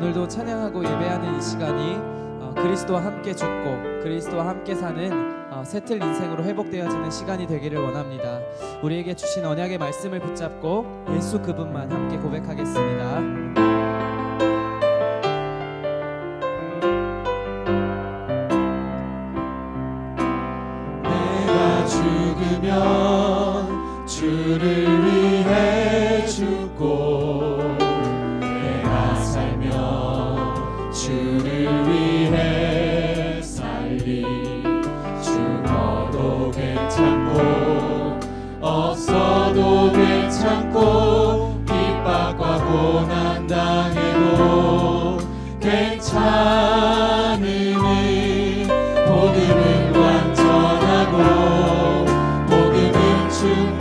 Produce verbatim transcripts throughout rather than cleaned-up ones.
오늘도 찬양하고 예배하는 이 시간이 어, 그리스도와 함께 죽고 그리스도와 함께 사는 어, 새틀 인생으로 회복되어지는 시간이 되기를 원합니다. 우리에게 주신 언약의 말씀을 붙잡고 예수 그분만 함께 고백하겠습니다. 내가 죽으면 주를 위해 죽고 내가 살면 주를 위해 살리. 죽어도 괜찮고 없어도 괜찮고 핍박과 고난 당해도 괜찮으니 복음은 완전하고 복음은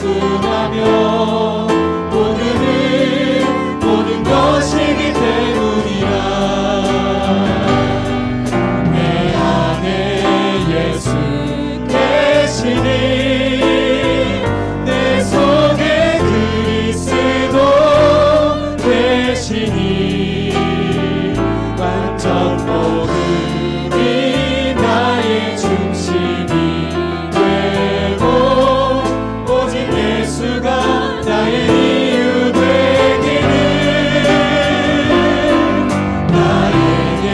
충분하며 복음은 모든 것이기 때문이라. 내 안에 예수 계시니 내 속에 그리스도 계시니 완전 복음이 나의 중심이 되고 오직 예수가 나의 이유 되기를. 나에게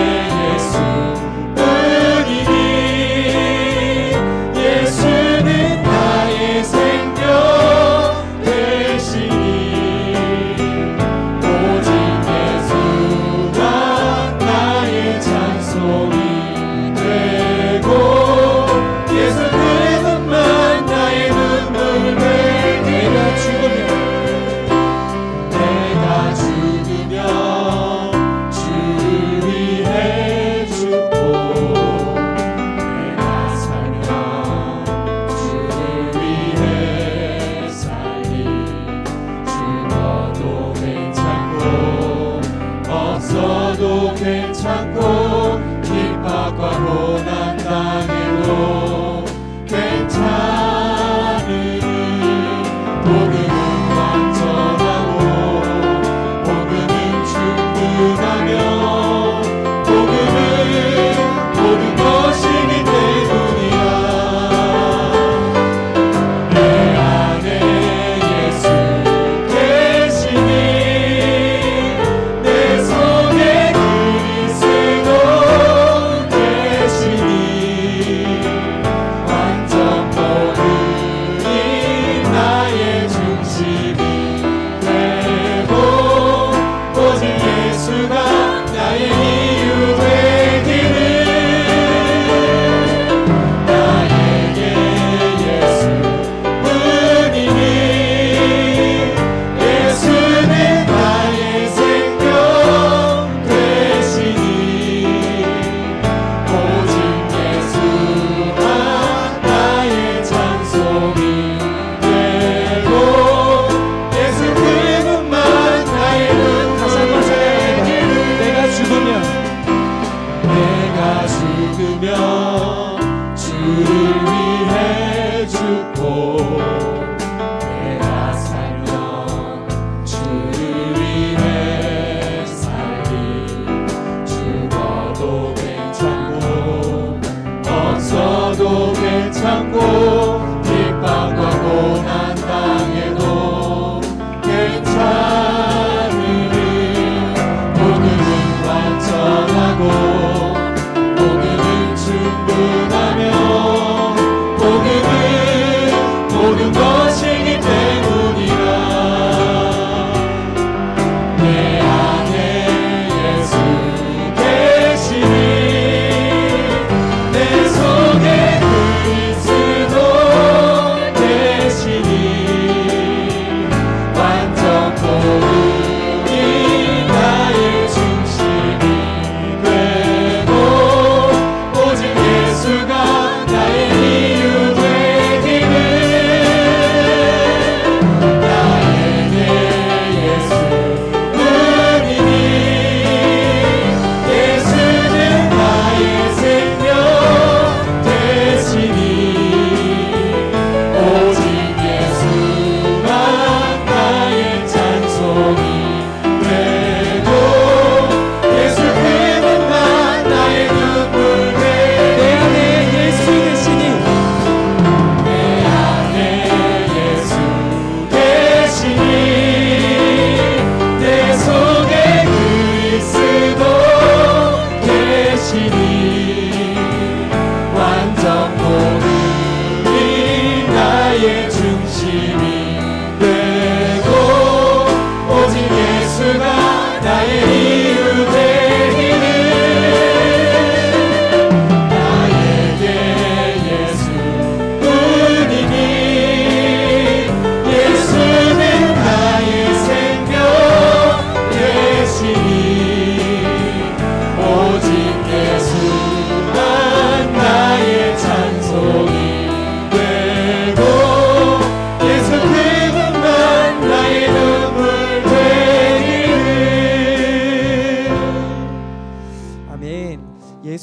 예수뿐이니 예수는 나의 생명 되시니 오직 예수가 나의 찬송이 되고 예수 그분만 나의 눈물 흘리라. 내가 죽으면 주를 위해 죽고 내가 살면 주를 위해 살리. 죽어도 괜찮고 없어도 괜찮고 핍박과 고난 당해도 괜찮으니 복음은 완전하고 복음은 충분하며 복음은 모든 것이기 때문이라. 내 안에 예수 계시니 내 속에 그리스도 계시니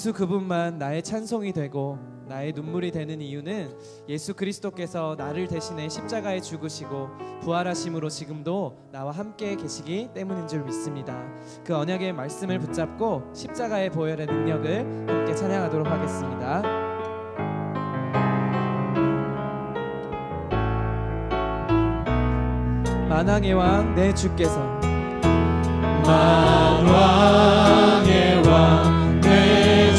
예수 그분만 나의 찬송이 되고 나의 눈물이 되는 이유는 예수 그리스도께서 나를 대신해 십자가에 죽으시고 부활하심으로 지금도 나와 함께 계시기 때문인 줄 믿습니다. 그 언약의 말씀을 붙잡고 십자가의 보혈의 능력을 함께 찬양하도록 하겠습니다. 만왕의 왕 내 주께서 만왕의 왕 내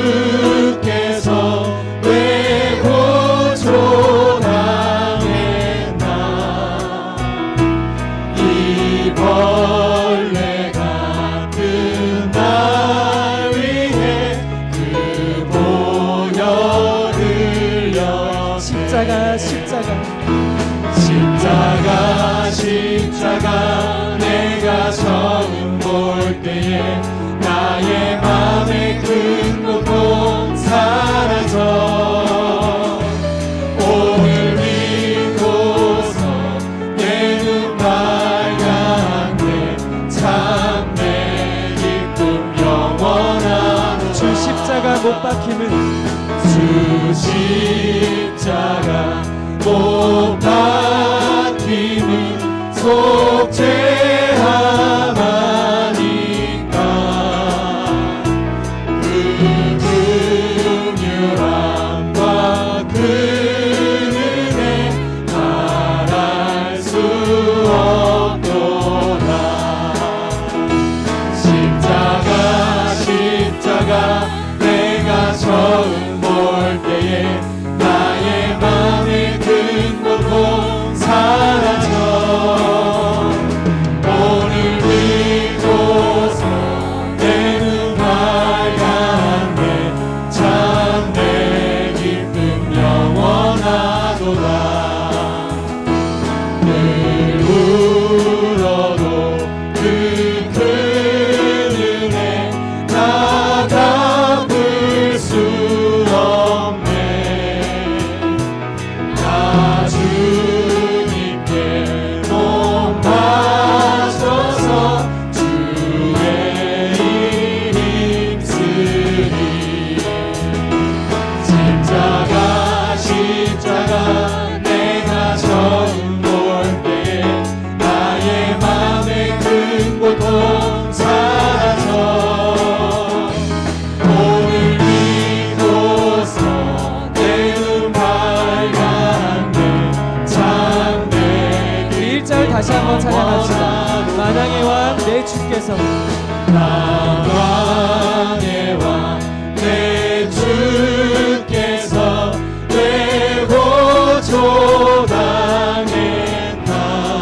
주께서 왜 고초당했나 이 벌레 같은 날 위해 그 보혈을 흘렸네. 십자가 십자가 십자가 십자가 내가 처음 볼 때에 나의 맘의 큰 고통 사라져 오늘 믿고서 내 눈 밝았네. 참 내 기쁨 영원하도다. 주 십자가 못 박힘은 주 십자가 못 박힘은 속죄함하니까 그 긍휼함과 그 은혜 말할 수 없도다. 십자가 십자가 내가 처음 볼 때에 나의 맘의 큰 고통 사라져 오늘 믿고서 내 눈 밝았네. 참 내 기쁨 영원하도다. 늘 울어도 그 큰 은혜 다 갚을 수 없네. 나 주님께 못 맞춰서 주의 일 힘쓰리. 십자가 십자가 내가 처음 볼 때 나의 맘의 큰 고통 사라져 오늘 믿고서 내 눈 밝았네. 참 내 일 절 다시 한번 찬양합시다. 만왕의 왕 내 주께서 만왕의 왕 내 주께서 왜 고초당했나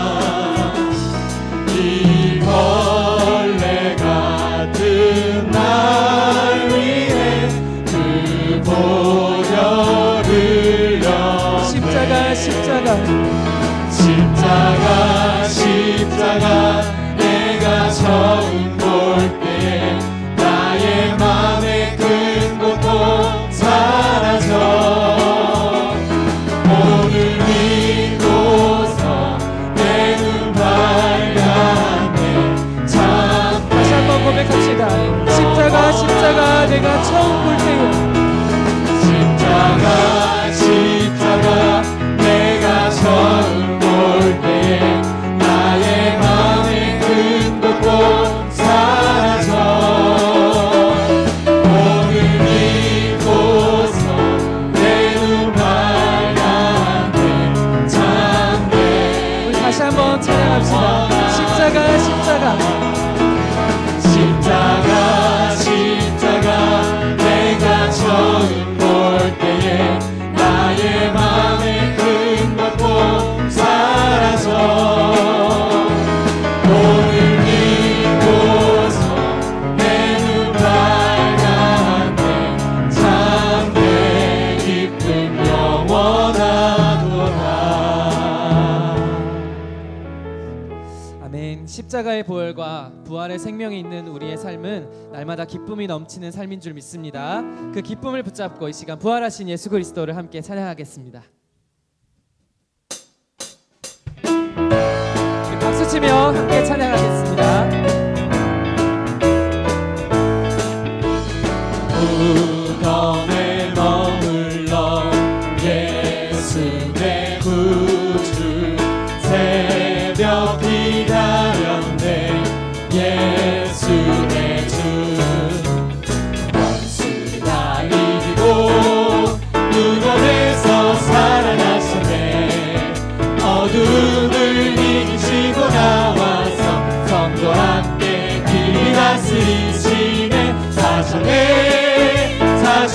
이 벌레 같은 날 위해 그 보혈을 흘렸네. 십자가 십자가 십자가 십자가 내가 처음 볼 때에 나의 맘의 큰 고통 사라져 오늘 믿고서 내 눈 밝았네. 참 다시 한번 고백합시다. 십자가 십자가 내가 처음 볼 때에 십자가 십자가 내가 처음 볼 때에 나의 맘의 큰 고통 사라져 오늘 믿고서 내 눈 밝았네. 참 내 우리 다시 한번 찬양합시다. 십자가 십자가 십자가 십자가 내가 처음 볼 때에 나의 맘의 큰 고통 사라져 오늘 믿고서 내 눈 밝았네. 참 내 기쁨 영원하도다. 아멘. 십자가의 보혈과 부활의 생명이 있는 우리의 삶은 날마다 기쁨이 넘치는 삶인 줄 믿습니다. 그 기쁨을 붙잡고 이 시간 부활하신 예수 그리스도를 함께 찬양하겠습니다. 박수치며 함께 찬양하겠습니다. 우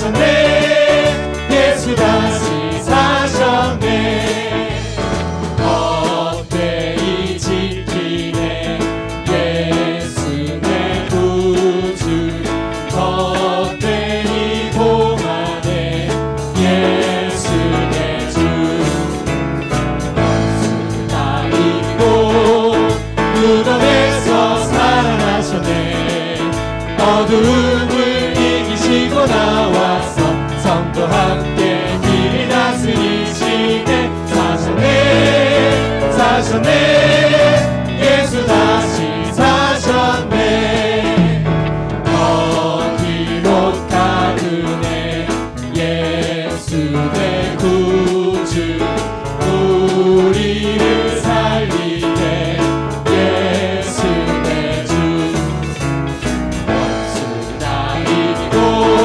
사셨네. 예수 다시 사셨네. 헛되이 지키네 예수 내 구주. 헛되이 봉하네 예수 내 주. 원수를 다 이기고 무덤에서 살아나셨네. 어두움을 이기시고 나와서 성도 함께 길이 다스리시네. 사셨네 사셨네 예수 다시 사셨네. 어디로 가느네 예수 내 구주. 우리를 살리네 예수 내 주. 원수를 다 이기고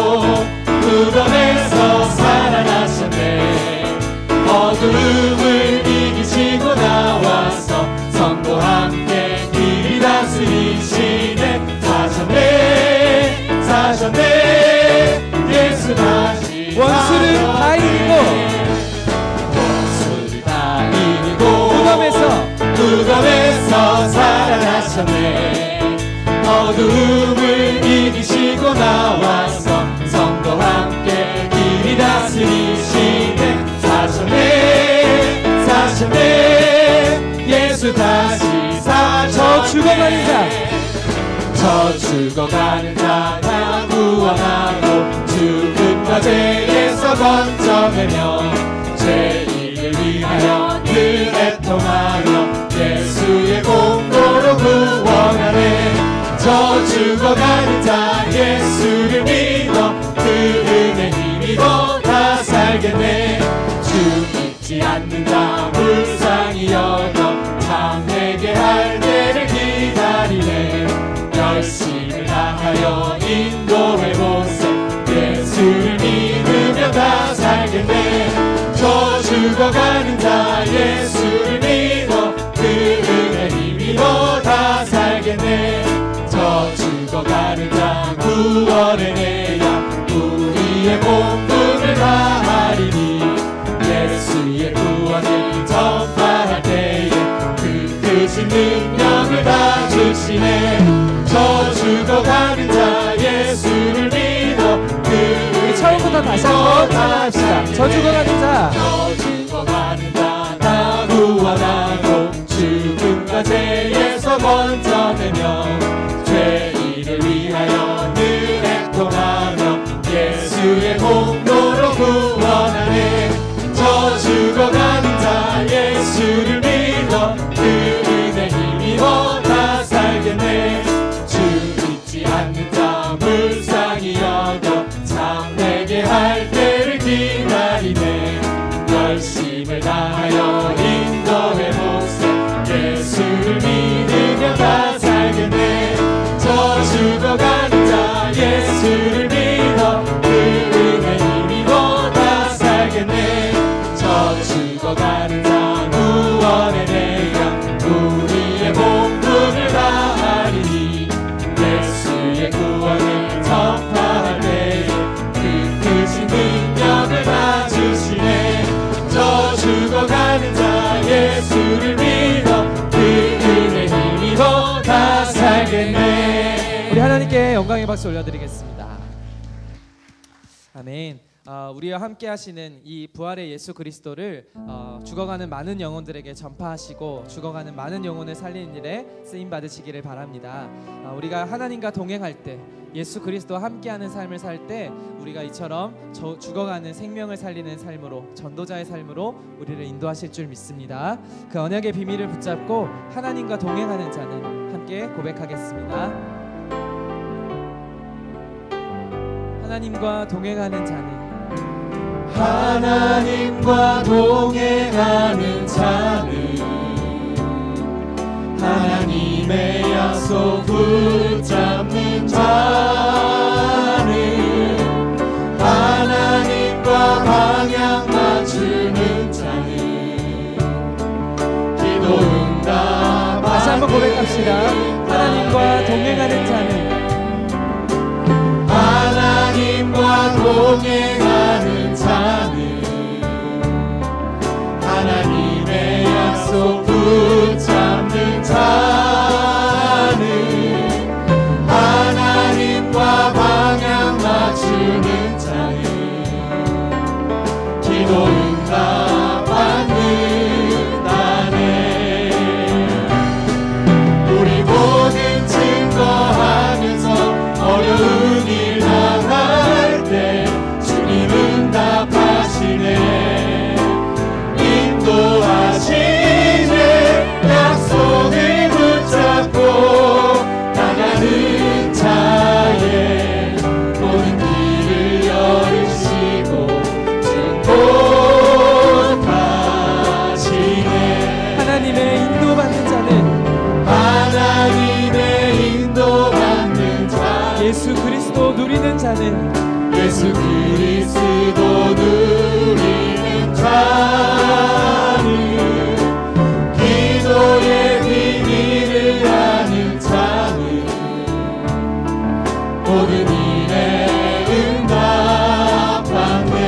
무덤에서 살아나셨네. 어두움을 이기시고 나와서 성도 함께 길이 다스리시네. 사셨네 사셨네 예수 다시 원수를 다 이기고 원수를 다 이기고 무덤에서 무덤에서 살아나셨네. 어두움을 이기시고 나와서 성도 함께 길이 다스리시네. 사셨네 사셨네 예수 다시 사셨네. 저 죽어가는 자 저 죽어가는 자 다 구원하고 죽음과 죄에서 건져내며 죄인을 위하여 늘 애통하며 예수의 공로로 구원하네. 저 죽어가는 자 예수를 믿어 그 은혜 힘입어 다 살겠네. 죽지 않는 자 불쌍히 여겨 참 회개할 때를 기다리네. 열심을 다하여 인도해보세. 예수를 믿으며 다 살겠네. 저 죽어가는 자 예수를 믿어 그 은혜 힘입어 다 살겠네. 저 죽어가는 자 구원해내야 우리의 몸부를 다하리니. 예수의 구원을 전파할 때에 그 크신 능력을 다 주시네. 저 죽어가는 자 예수를 믿어 그 우리 처음부터 다시 한번 찬양합시다. 저 죽어가는 자 저 죽어가는 자 다 구원하고 죽음과 죄에서 건져내며 죄인을 위하여 늘 애통하며 예수의 공로로 구원하네. 저 죽어가는 자 예수를 믿어 그 은혜 힘입어 다 살겠네. 죽지 않는 자 불쌍히 여겨 참 회개할 때를 기다리네. 열심을 다하여 인도해보세. 예수를 믿으며 다 살겠네. 저 죽어가는 자 예수를 믿어 그 은혜 힘입어 다 살겠네. 저 죽어가는 자 구원해내야 우리의 몸부를 다하리니. 예수의 구원을 전파할 때에 그 크신 능력을 다 주시네. 저 죽어가는 자 예수를 믿어 그 은혜 힘입어 다 살겠네. 우리 하나님께 영광의 박수 올려드리겠습니다. 아멘. 어, 우리와 함께 하시는 이 부활의 예수 그리스도를 어, 죽어가는 많은 영혼들에게 전파하시고 죽어가는 많은 영혼을 살리는 일에 쓰임 받으시기를 바랍니다. 어, 우리가 하나님과 동행할 때 예수 그리스도와 함께하는 삶을 살 때 우리가 이처럼 저, 죽어가는 생명을 살리는 삶으로 전도자의 삶으로 우리를 인도하실 줄 믿습니다. 그 언약의 비밀을 붙잡고 하나님과 동행하는 자는 함께 고백하겠습니다. 하나님과 동행하는 자는 하나님과 동행하는 자는 하나님의 약속 붙잡는 자는 하나님과 방향 맞추는 자는 기도 응답. 다시 한번 고백합시다. 하나님과 동행하는 자는 하나님과 동행하는 동행하는 자는 하나님의 약속 붙잡는 자는 하나님과 방향 맞추는 자는 기도 응답 받는다네. 우리 모든 증거하면서 어려운 일 당할 때 주님 응답하시네. 인도하시네. 약속을 붙잡고 나가는 자의 모든 길을 열으시고 축복하시네. 하나님의 인도받는 자는 하나님의 인도받는 자 예수 그리스도 누리는 자는 예수 그리스도 누리는 자는 기도의 비밀을 아는 자는 모든 일에 응답받네.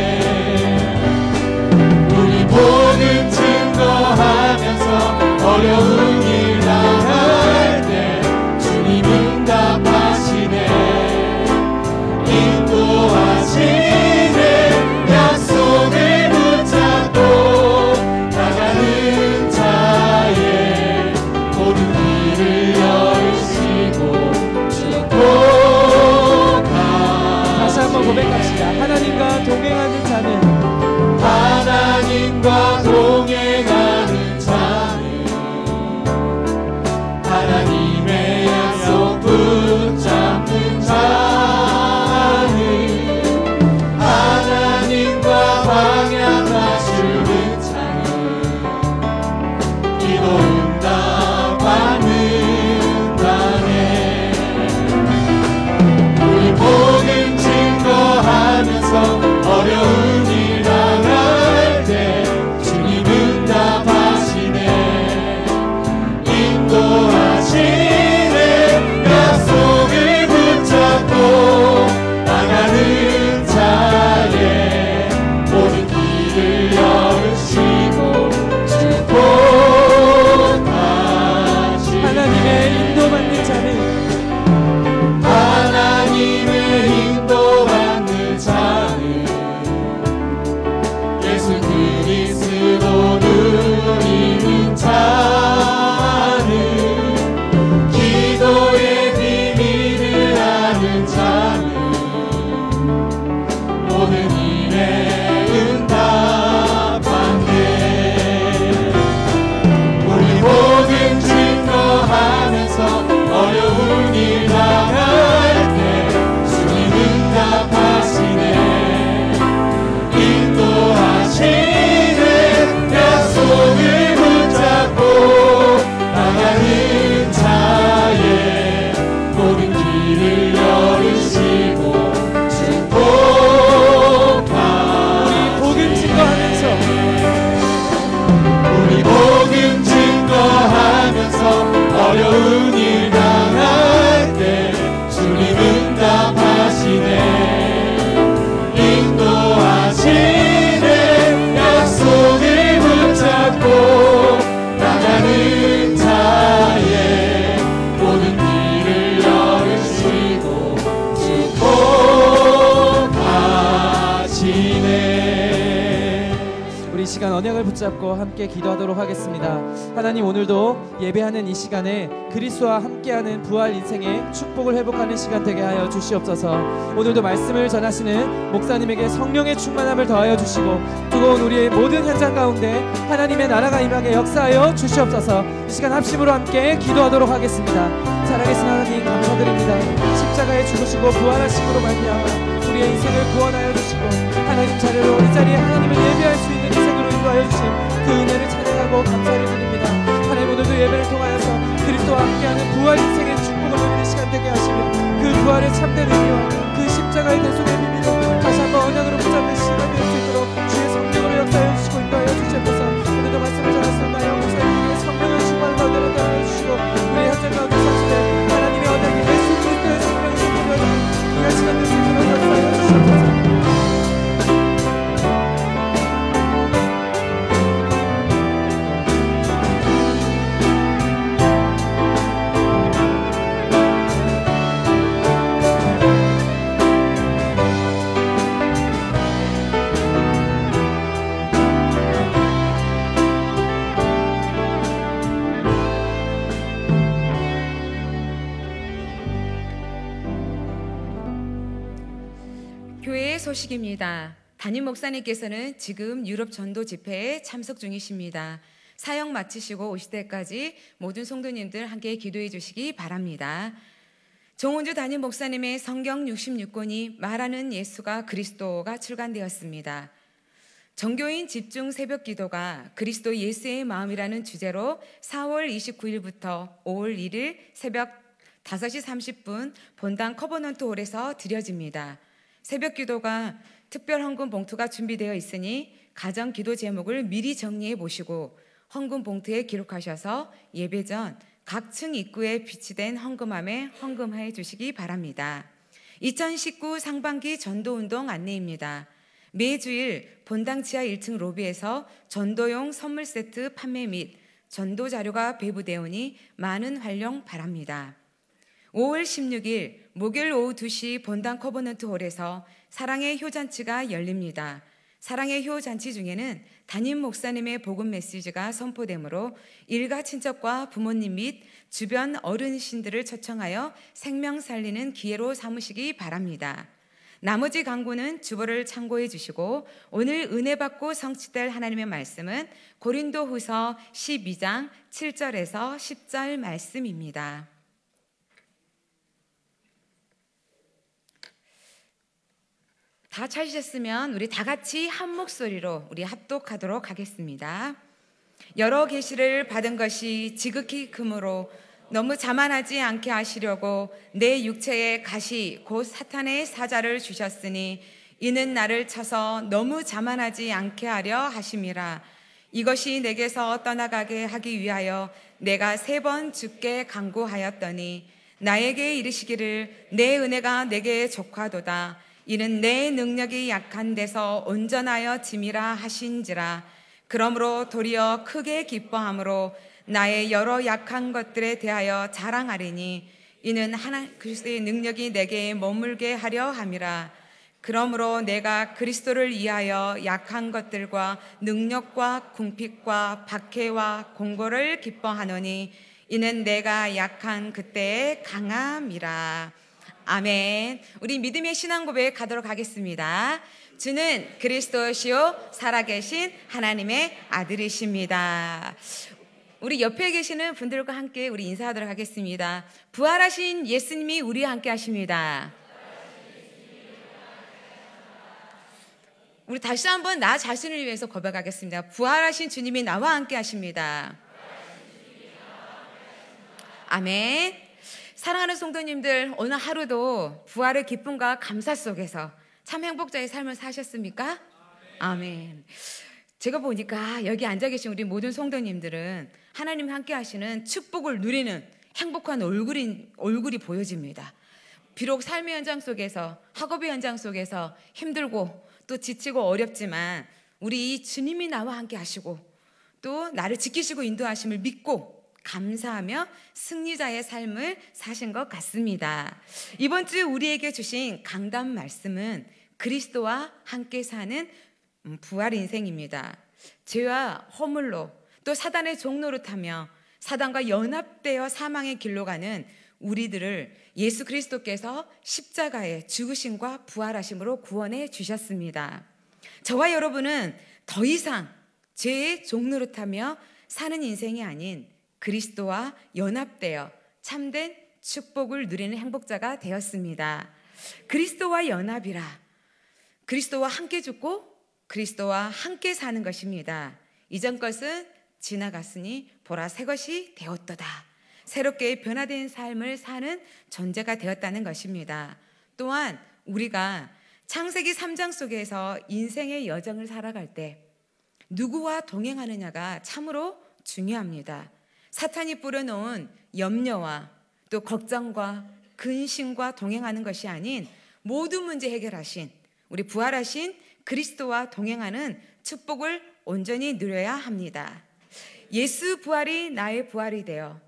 우리 모든 증거하면서 어려운 일 당할 때 주님 응답하시네. 인도하시네. 약속을 붙잡고 나가는 자의 모든 길을 열으시고 축복하시네. 다시 한번 고백합시다. 하나님과 동행하는 자는 하나님과 동행하는 자는 하나님의 약속 붙잡는 자는 하나님과 방향 맞추는 자는 기도 응답 받는다네. 우리 모든 증거하면서 어려운 일 당할 때 주님 응답하시네. 인도하시네. 약속을 붙잡고 나가는 자의 모든 길을 열으시고 축복하시네. 하나님의 인도받는 자는 하나님의 인도받는 자는 예수 그리스도 누리는 자는 기도의 비밀을 아는 자는 모든 일에 응답받네. 우리 모든 증거하면서 어려운 일 당할 때 주님 응답하시네. 인도하시네. 약속을 붙잡고 나가는 자의 모든 길을 열으시고 축복하시네. 복음 증거하면서 우리 복음 증거하면서 어려운 일 당할 때 주님 응답하시네. 인도하시네. 약속을 붙잡고 나가는 자의 모든 길을 열으시고 축복하시네. 우리 이 시간 언약을 붙잡고 함께 기도하도록 하겠습니다. 하나님, 오늘도 예배하는 이 시간에 그리스도와 함께하는 부활 인생의 축복을 회복하는 시간 되게 하여 주시옵소서. 오늘도 말씀을 전하시는 목사님에게 성령의 충만함을 더하여 주시고 뜨거운 우리의 모든 현장 가운데 하나님의 나라가 임하게 역사하여 주시옵소서. 이 시간 합심으로 함께 기도하도록 하겠습니다. 살아계신 하나님, 감사드립니다. 십자가에 죽으시고 부활하심으로 말미암아 우리의 인생을 구원하여 주시고 하나님 자리로 이 자리에 하나님을 예배할 수 있는 인생으로 인도하여 주신 그 은혜를 찬양하고 감사를 드립니다. 하나님, 오늘도 예배를 통하여서 그리스도와 함께하는 부활 인생의 축복을 누리는 시간 되게 하시며 그 부활의 참된 의미와 그 십자가의 대속의 비밀을 다시 한번 언약으로 붙잡는 시간 될 수 있도록 주의 성령으로 역사하여 주시고 인도하여 주시옵소서. 오늘도 말씀을 전했습니다. 목사님에게 성령의 충만을 받으러 따라해 주시고 우리의 현장 가운데 사시되 하나님의 언약이 예수 그리스도의 성령이 선포되어지는 이날 시간 될 수 있도록 역사하여 주시옵소서. 기쁨의 소식입니다. 담임 목사님께서는 지금 유럽 전도 집회에 참석 중이십니다. 사역 마치시고 오실 때까지 모든 성도님들 함께 기도해 주시기 바랍니다. 정은주 담임 목사님의 성경 육십육 권이 말하는 예수가 그리스도가 출간되었습니다. 정교인 집중 새벽 기도가 그리스도 예수의 마음이라는 주제로 사월 이십구일부터 오월 일일 새벽 다섯 시 삼십 분 본당 커버넌트 홀에서 드려집니다. 새벽 기도가 특별 헌금 봉투가 준비되어 있으니 가정 기도 제목을 미리 정리해 보시고 헌금 봉투에 기록하셔서 예배 전 각 층 입구에 비치된 헌금함에 헌금해 주시기 바랍니다. 이천십구 상반기 전도운동 안내입니다. 매주일 본당 지하 일 층 로비에서 전도용 선물 세트 판매 및 전도 자료가 배부되오니 많은 활용 바랍니다. 오월 십육일 목요일 오후 두 시 본당 커버넌트 홀에서 사랑의 효잔치가 열립니다. 사랑의 효잔치 중에는 담임 목사님의 복음 메시지가 선포되므로 일가 친척과 부모님 및 주변 어르신들을 초청하여 생명 살리는 기회로 삼으시기 바랍니다. 나머지 강구는 주보를 참고해 주시고 오늘 은혜 받고 성취될 하나님의 말씀은 고린도후서 십이 장 칠 절에서 십 절 말씀입니다. 다 찾으셨으면 우리 다 같이 한 목소리로 우리 합독하도록 하겠습니다. 여러 계시를 받은 것이 지극히 금으로 너무 자만하지 않게 하시려고 내 육체에 가시 곧 사탄의 사자를 주셨으니 이는 나를 쳐서 너무 자만하지 않게 하려 하심이라. 이것이 내게서 떠나가게 하기 위하여 내가 세 번 주께 간구하였더니 나에게 이르시기를 내 은혜가 내게 족하도다. 이는 내 능력이 약한 데서 온전하여 짐이라 하신지라. 그러므로 도리어 크게 기뻐함으로 나의 여러 약한 것들에 대하여 자랑하리니 이는 하나 그리스도의 능력이 내게 머물게 하려 함이라. 그러므로 내가 그리스도를 위하여 약한 것들과 능력과 궁핍과 박해와 공고를 기뻐하노니 이는 내가 약한 그때의 강함이라. 아멘. 우리 믿음의 신앙 고백 가도록 하겠습니다. 주는 그리스도시요 살아계신 하나님의 아들이십니다. 우리 옆에 계시는 분들과 함께 우리 인사하도록 하겠습니다. 부활하신 예수님이 우리와 함께 하십니다. 우리 다시 한번 나 자신을 위해서 고백하겠습니다. 부활하신 주님이 나와 함께 하십니다. 아멘. 사랑하는 성도님들, 오늘 하루도 부활의 기쁨과 감사 속에서 참 행복자의 삶을 사셨습니까? 아멘. 제가 보니까 여기 앉아 계신 우리 모든 성도님들은 하나님 함께 하시는 축복을 누리는 행복한 얼굴이, 얼굴이 보여집니다. 비록 삶의 현장 속에서, 학업의 현장 속에서 힘들고 또 지치고 어렵지만 우리 이 주님이 나와 함께 하시고 또 나를 지키시고 인도하심을 믿고 감사하며 승리자의 삶을 사신 것 같습니다. 이번 주 우리에게 주신 강단 말씀은 그리스도와 함께 사는 부활 인생입니다. 죄와 허물로 또 사단의 종노릇하며 사단과 연합되어 사망의 길로 가는 우리들을 예수 그리스도께서 십자가의 죽으심과 부활하심으로 구원해 주셨습니다. 저와 여러분은 더 이상 죄의 종노릇하며 사는 인생이 아닌 그리스도와 연합되어 참된 축복을 누리는 행복자가 되었습니다. 그리스도와 연합이라 그리스도와 함께 죽고 그리스도와 함께 사는 것입니다. 이전 것은 지나갔으니 보라 새 것이 되었도다. 새롭게 변화된 삶을 사는 존재가 되었다는 것입니다. 또한 우리가 창세기 삼 장 속에서 인생의 여정을 살아갈 때 누구와 동행하느냐가 참으로 중요합니다. 사탄이 뿌려놓은 염려와 또 걱정과 근심과 동행하는 것이 아닌 모든 문제 해결하신 우리 부활하신 그리스도와 동행하는 축복을 온전히 누려야 합니다. 예수 부활이 나의 부활이 되어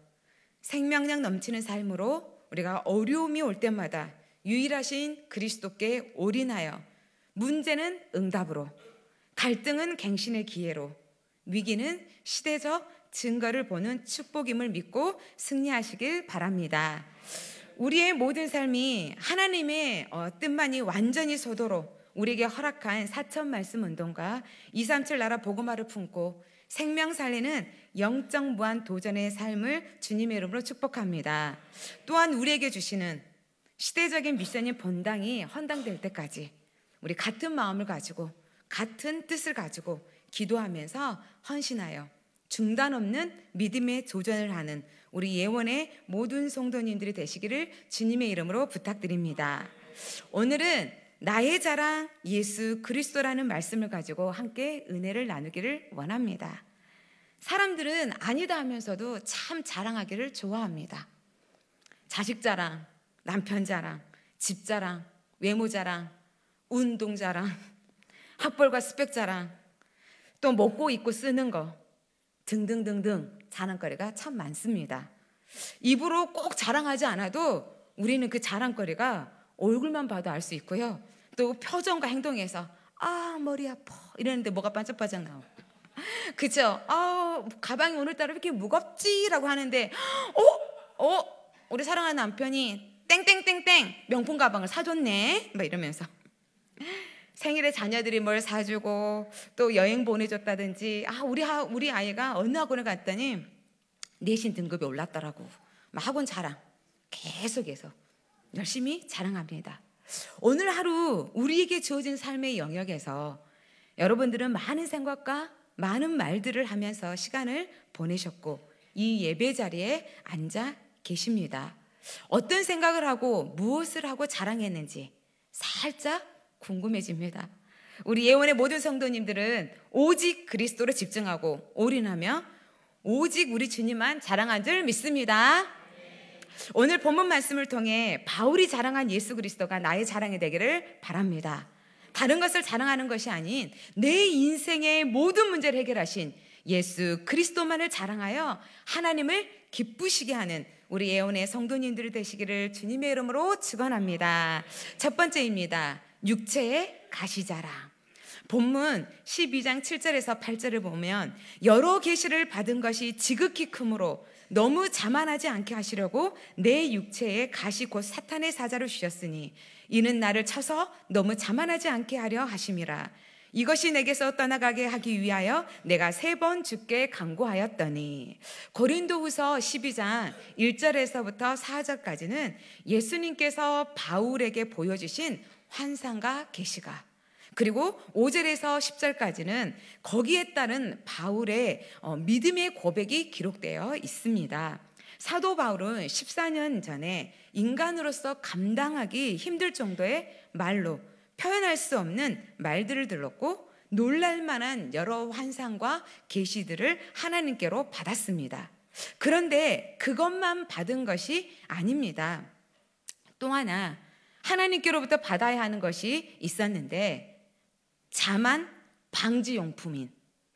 생명력 넘치는 삶으로 우리가 어려움이 올 때마다 유일하신 그리스도께 올인하여 문제는 응답으로, 갈등은 갱신의 기회로, 위기는 시대적 증거를 보는 축복임을 믿고 승리하시길 바랍니다. 우리의 모든 삶이 하나님의 뜻만이 완전히 서도록 우리에게 허락한 사천 말씀 운동과 이삼칠 나라 복음화를 품고 생명 살리는 영적 무한 도전의 삶을 주님의 이름으로 축복합니다. 또한 우리에게 주시는 시대적인 미션인 본당이 헌당될 때까지 우리 같은 마음을 가지고 같은 뜻을 가지고 기도하면서 헌신하여 중단 없는 믿음의 도전을 하는 우리 예원의 모든 성도님들이 되시기를 주님의 이름으로 부탁드립니다. 오늘은 나의 자랑 예수 그리스도라는 말씀을 가지고 함께 은혜를 나누기를 원합니다. 사람들은 아니다 하면서도 참 자랑하기를 좋아합니다. 자식 자랑, 남편 자랑, 집 자랑, 외모 자랑, 운동 자랑, 학벌과 스펙 자랑, 또 먹고 입고 쓰는 거 등등등등 자랑거리가 참 많습니다. 입으로 꼭 자랑하지 않아도 우리는 그 자랑거리가 얼굴만 봐도 알 수 있고요. 또 표정과 행동에서 아 머리 아파 이랬는데 뭐가 반짝반짝 나오고, 그죠? 아 가방이 오늘따라 왜 이렇게 무겁지라고 하는데 어? 어? 우리 사랑하는 남편이 땡땡땡땡 명품 가방을 사줬네 막 이러면서 생일에 자녀들이 뭘 사주고 또 여행 보내줬다든지, 아 우리 하, 우리 아이가 어느 학원을 갔더니 내신 등급이 올랐더라고. 막 학원 자랑 계속해서 열심히 자랑합니다. 오늘 하루 우리에게 주어진 삶의 영역에서 여러분들은 많은 생각과 많은 말들을 하면서 시간을 보내셨고 이 예배 자리에 앉아 계십니다. 어떤 생각을 하고 무엇을 하고 자랑했는지 살짝 궁금해집니다. 우리 예원의 모든 성도님들은 오직 그리스도로 집중하고 올인하며 오직 우리 주님만 자랑한 줄 믿습니다. 오늘 본문 말씀을 통해 바울이 자랑한 예수 그리스도가 나의 자랑이 되기를 바랍니다. 다른 것을 자랑하는 것이 아닌 내 인생의 모든 문제를 해결하신 예수 그리스도만을 자랑하여 하나님을 기쁘시게 하는 우리 예원의 성도님들이 되시기를 주님의 이름으로 축원합니다. 첫 번째입니다. 육체의 가시자랑. 본문 십이 장 칠 절에서 팔 절을 보면 여러 계시를 받은 것이 지극히 크므로 너무 자만하지 않게 하시려고 내 육체에 가시 곧 사탄의 사자를 주셨으니 이는 나를 쳐서 너무 자만하지 않게 하려 하심이라. 이것이 내게서 떠나가게 하기 위하여 내가 세 번 주께 간구하였더니. 고린도후서 십이 장 일 절에서부터 사 절까지는 예수님께서 바울에게 보여주신 환상과 계시가, 그리고 오 절에서 십 절까지는 거기에 따른 바울의 믿음의 고백이 기록되어 있습니다. 사도 바울은 십사 년 전에 인간으로서 감당하기 힘들 정도의 말로 표현할 수 없는 말들을 들었고 놀랄 만한 여러 환상과 계시들을 하나님께로 받았습니다. 그런데 그것만 받은 것이 아닙니다. 또 하나 하나님께로부터 받아야 하는 것이 있었는데 자만 방지용품인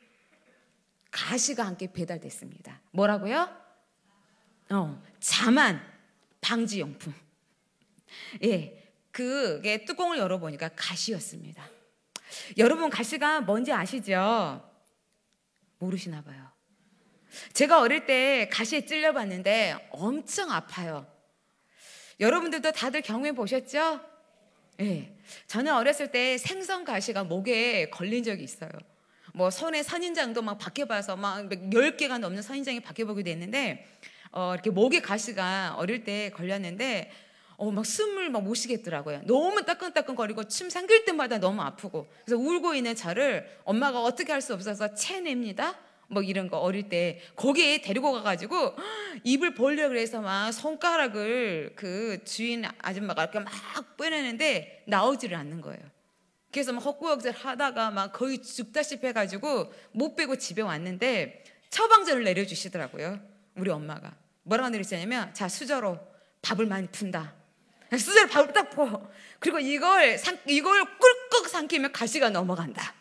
가시가 함께 배달됐습니다. 뭐라고요? 어, 자만 방지용품. 예, 그게 뚜껑을 열어보니까 가시였습니다. 여러분 가시가 뭔지 아시죠? 모르시나 봐요. 제가 어릴 때 가시에 찔려봤는데 엄청 아파요. 여러분들도 다들 경험해 보셨죠? 예, 저는 어렸을 때 생선 가시가 목에 걸린 적이 있어요. 뭐 손에 선인장도 막 박혀봐서 막 열 개가 넘는 선인장이 박혀보기도 했는데 어, 이렇게 목에 가시가 어릴 때 걸렸는데 어, 막 숨을 막 못 쉬겠더라고요. 너무 따끔따끔거리고 침 삼킬 때마다 너무 아프고, 그래서 울고 있는 저를 엄마가 어떻게 할 수 없어서 채냅니다. 뭐 이런 거 어릴 때 거기에 데리고 가가지고 입을 벌려고 해서 막 손가락을 그 주인 아줌마가 이렇게 막 빼내는데 나오지를 않는 거예요. 그래서 막 헛구역질 하다가 막 거의 죽다시피 해가지고 못 빼고 집에 왔는데 처방전을 내려주시더라고요. 우리 엄마가 뭐라고 내리시냐면, 자 수저로 밥을 많이 푼다. 수저로 밥을 딱 퍼. 그리고 이걸 상, 이걸 꿀꺽 삼키면 가시가 넘어간다.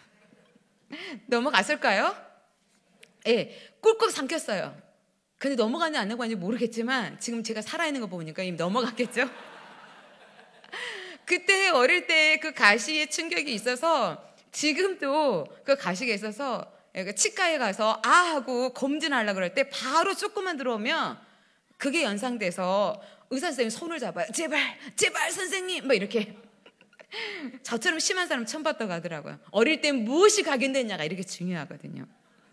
넘어갔을까요? 예, 꿀꺽 삼켰어요. 근데 넘어가는지 안 넘어가는지 모르겠지만 지금 제가 살아있는 거 보니까 이미 넘어갔겠죠? 그때 어릴 때 그 가시의 충격이 있어서 지금도 그 가시가 있어서 치과에 가서 아 하고 검진하려고 그럴 때 바로 조금만 들어오면 그게 연상돼서 의사 선생님이 손을 잡아요. 제발 제발 선생님 막 이렇게 저처럼 심한 사람 처음 봤다고 하더라고요. 어릴 땐 무엇이 각인됐냐가 이렇게 중요하거든요.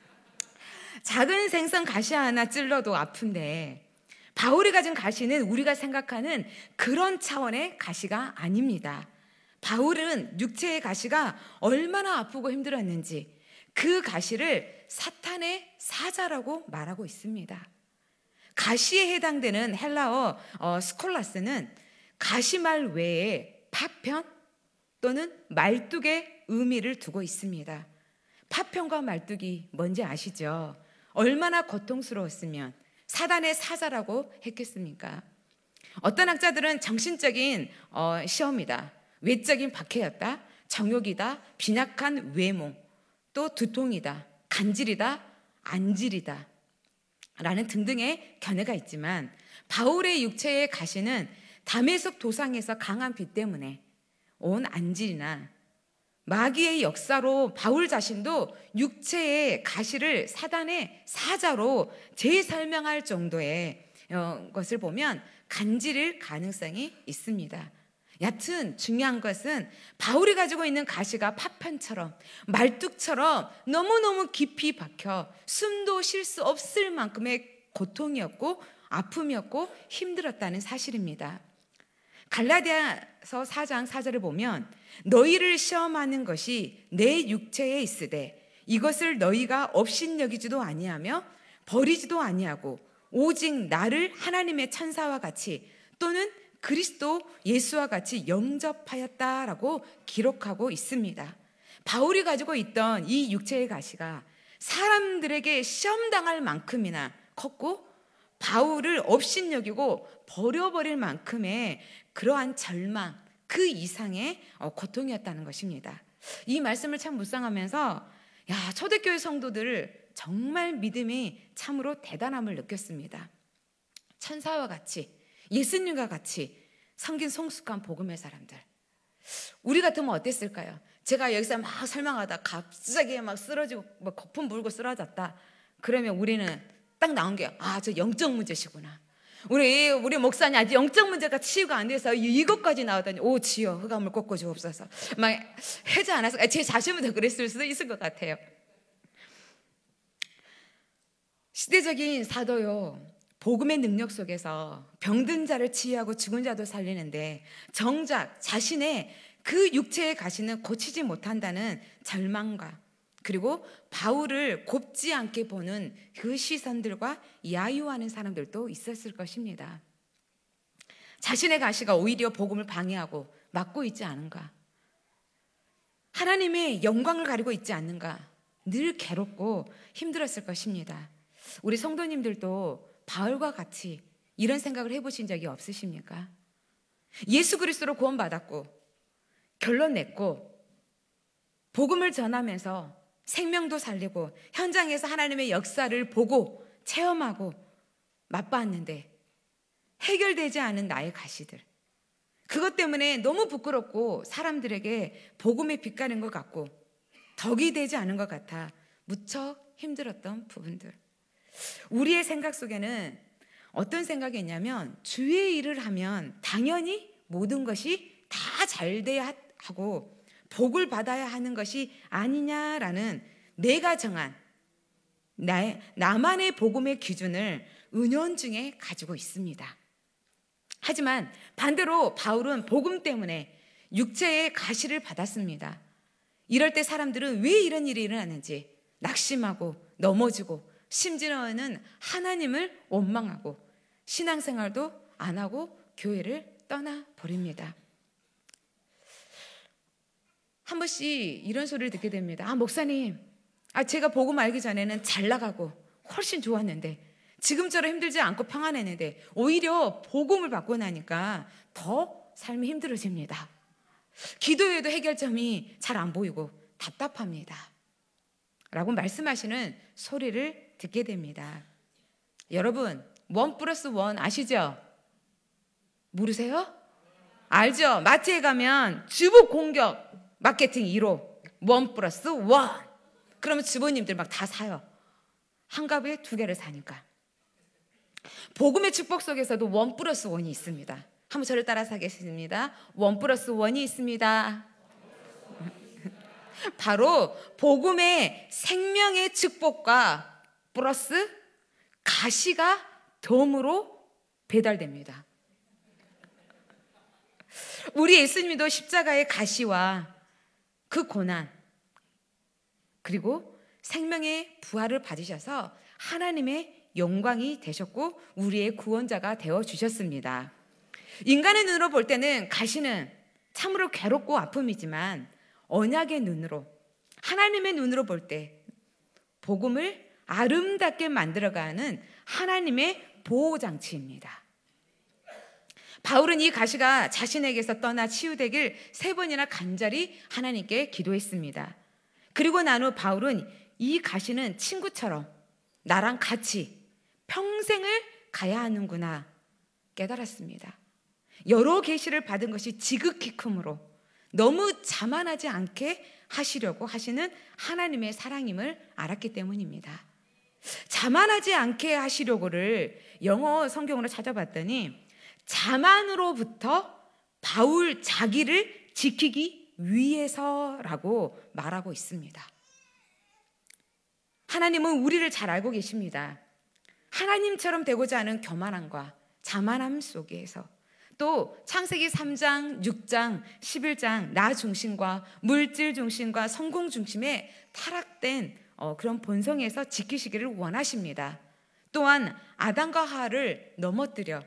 작은 생선 가시 하나 찔러도 아픈데 바울이 가진 가시는 우리가 생각하는 그런 차원의 가시가 아닙니다. 바울은 육체의 가시가 얼마나 아프고 힘들었는지 그 가시를 사탄의 사자라고 말하고 있습니다. 가시에 해당되는 헬라어 어, 스콜라스는 가시말 외에 파편 또는 말뚝의 의미를 두고 있습니다. 파편과 말뚝이 뭔지 아시죠? 얼마나 고통스러웠으면 사단의 사자라고 했겠습니까? 어떤 학자들은 정신적인 어, 시험이다, 외적인 박해였다, 정욕이다, 빈약한 외모, 또 두통이다, 간질이다, 안질이다 라는 등등의 견해가 있지만 바울의 육체의 가시는 다메섹 도상에서 강한 비 때문에 온 안질이나 마귀의 역사로 바울 자신도 육체의 가시를 사단의 사자로 재설명할 정도의 것을 보면 간질일 가능성이 있습니다. 여튼 중요한 것은 바울이 가지고 있는 가시가 파편처럼 말뚝처럼 너무너무 깊이 박혀 숨도 쉴 수 없을 만큼의 고통이었고 아픔이었고 힘들었다는 사실입니다. 갈라디아서 사 장 사 절을 보면 너희를 시험하는 것이 내 육체에 있으되 이것을 너희가 업신여기지도 아니하며 버리지도 아니하고 오직 나를 하나님의 천사와 같이 또는 그리스도 예수와 같이 영접하였다라고 기록하고 있습니다. 바울이 가지고 있던 이 육체의 가시가 사람들에게 시험당할 만큼이나 컸고 바울을 업신여기고 버려버릴 만큼의 그러한 절망, 그 이상의 고통이었다는 것입니다. 이 말씀을 참 묵상하면서 야, 초대교회 성도들 정말 믿음이 참으로 대단함을 느꼈습니다. 천사와 같이 예수님과 같이 성긴 성숙한 복음의 사람들, 우리 같으면 어땠을까요? 제가 여기서 막 설명하다 갑자기 막 쓰러지고 막 거품 불고 쓰러졌다 그러면 우리는 딱 나온 게 아, 저 영적 문제시구나. 우리 우리 목사님 아직 영적 문제가 치유가 안 돼서 이것까지 나오더니 오 지여 흑암을 꺾고 주옵소서 막 해지 않아서 제 자신부터 그랬을 수도 있을 것 같아요. 시대적인 사도요, 복음의 능력 속에서 병든 자를 치유하고 죽은 자도 살리는데 정작 자신의 그 육체의 가시는 고치지 못한다는 절망과 그리고 바울을 곱지 않게 보는 그 시선들과 야유하는 사람들도 있었을 것입니다. 자신의 가시가 오히려 복음을 방해하고 막고 있지 않은가? 하나님의 영광을 가리고 있지 않는가? 늘 괴롭고 힘들었을 것입니다. 우리 성도님들도 바울과 같이 이런 생각을 해보신 적이 없으십니까? 예수 그리스도로 구원받았고 결론 냈고 복음을 전하면서 생명도 살리고 현장에서 하나님의 역사를 보고 체험하고 맛봤는데 해결되지 않은 나의 가시들, 그것 때문에 너무 부끄럽고 사람들에게 복음의 빛가는 것 같고 덕이 되지 않은 것 같아 무척 힘들었던 부분들, 우리의 생각 속에는 어떤 생각이 있냐면 주의 일을 하면 당연히 모든 것이 다 잘 돼야 하고 복을 받아야 하는 것이 아니냐라는 내가 정한 나의, 나만의 복음의 기준을 은연중에 가지고 있습니다. 하지만 반대로 바울은 복음 때문에 육체의 가시를 받았습니다. 이럴 때 사람들은 왜 이런 일이 일어나는지 낙심하고 넘어지고 심지어는 하나님을 원망하고 신앙생활도 안 하고 교회를 떠나버립니다. 한 번씩 이런 소리를 듣게 됩니다. 아, 목사님, 아, 제가 복음 알기 전에는 잘 나가고 훨씬 좋았는데 지금처럼 힘들지 않고 평안했는데 오히려 복음을 받고 나니까 더 삶이 힘들어집니다. 기도에도 해결점이 잘 안 보이고 답답합니다. 라고 말씀하시는 소리를 듣게 됩니다. 여러분, 원 플러스 원 아시죠? 모르세요? 알죠? 마트에 가면 주부 공격 마케팅 일 호 원 플러스 원. 그러면 주부님들 막 다 사요. 한 갑에 두 개를 사니까. 복음의 축복 속에서도 원 플러스 원이 있습니다. 한번 저를 따라서 하겠습니다. 원 플러스 원이 있습니다. 바로 복음의 생명의 축복과 플러스 가시가 덤으로 배달됩니다. 우리 예수님도 십자가의 가시와 그 고난 그리고 생명의 부활을 받으셔서 하나님의 영광이 되셨고 우리의 구원자가 되어주셨습니다. 인간의 눈으로 볼 때는 가시는 참으로 괴롭고 아픔이지만 언약의 눈으로 하나님의 눈으로 볼 때 복음을 아름답게 만들어가는 하나님의 보호장치입니다. 바울은 이 가시가 자신에게서 떠나 치유되길 세 번이나 간절히 하나님께 기도했습니다. 그리고 난 후 바울은 이 가시는 친구처럼 나랑 같이 평생을 가야 하는구나 깨달았습니다. 여러 계시를 받은 것이 지극히 크므로 너무 자만하지 않게 하시려고 하시는 하나님의 사랑임을 알았기 때문입니다. 자만하지 않게 하시려고를 영어 성경으로 찾아봤더니 자만으로부터 바울 자기를 지키기 위해서라고 말하고 있습니다. 하나님은 우리를 잘 알고 계십니다. 하나님처럼 되고자 하는 교만함과 자만함 속에서 또 창세기 삼 장, 육 장, 십일 장 나 중심과 물질 중심과 성공 중심에 타락된 어, 그런 본성에서 지키시기를 원하십니다. 또한 아담과 하와를 넘어뜨려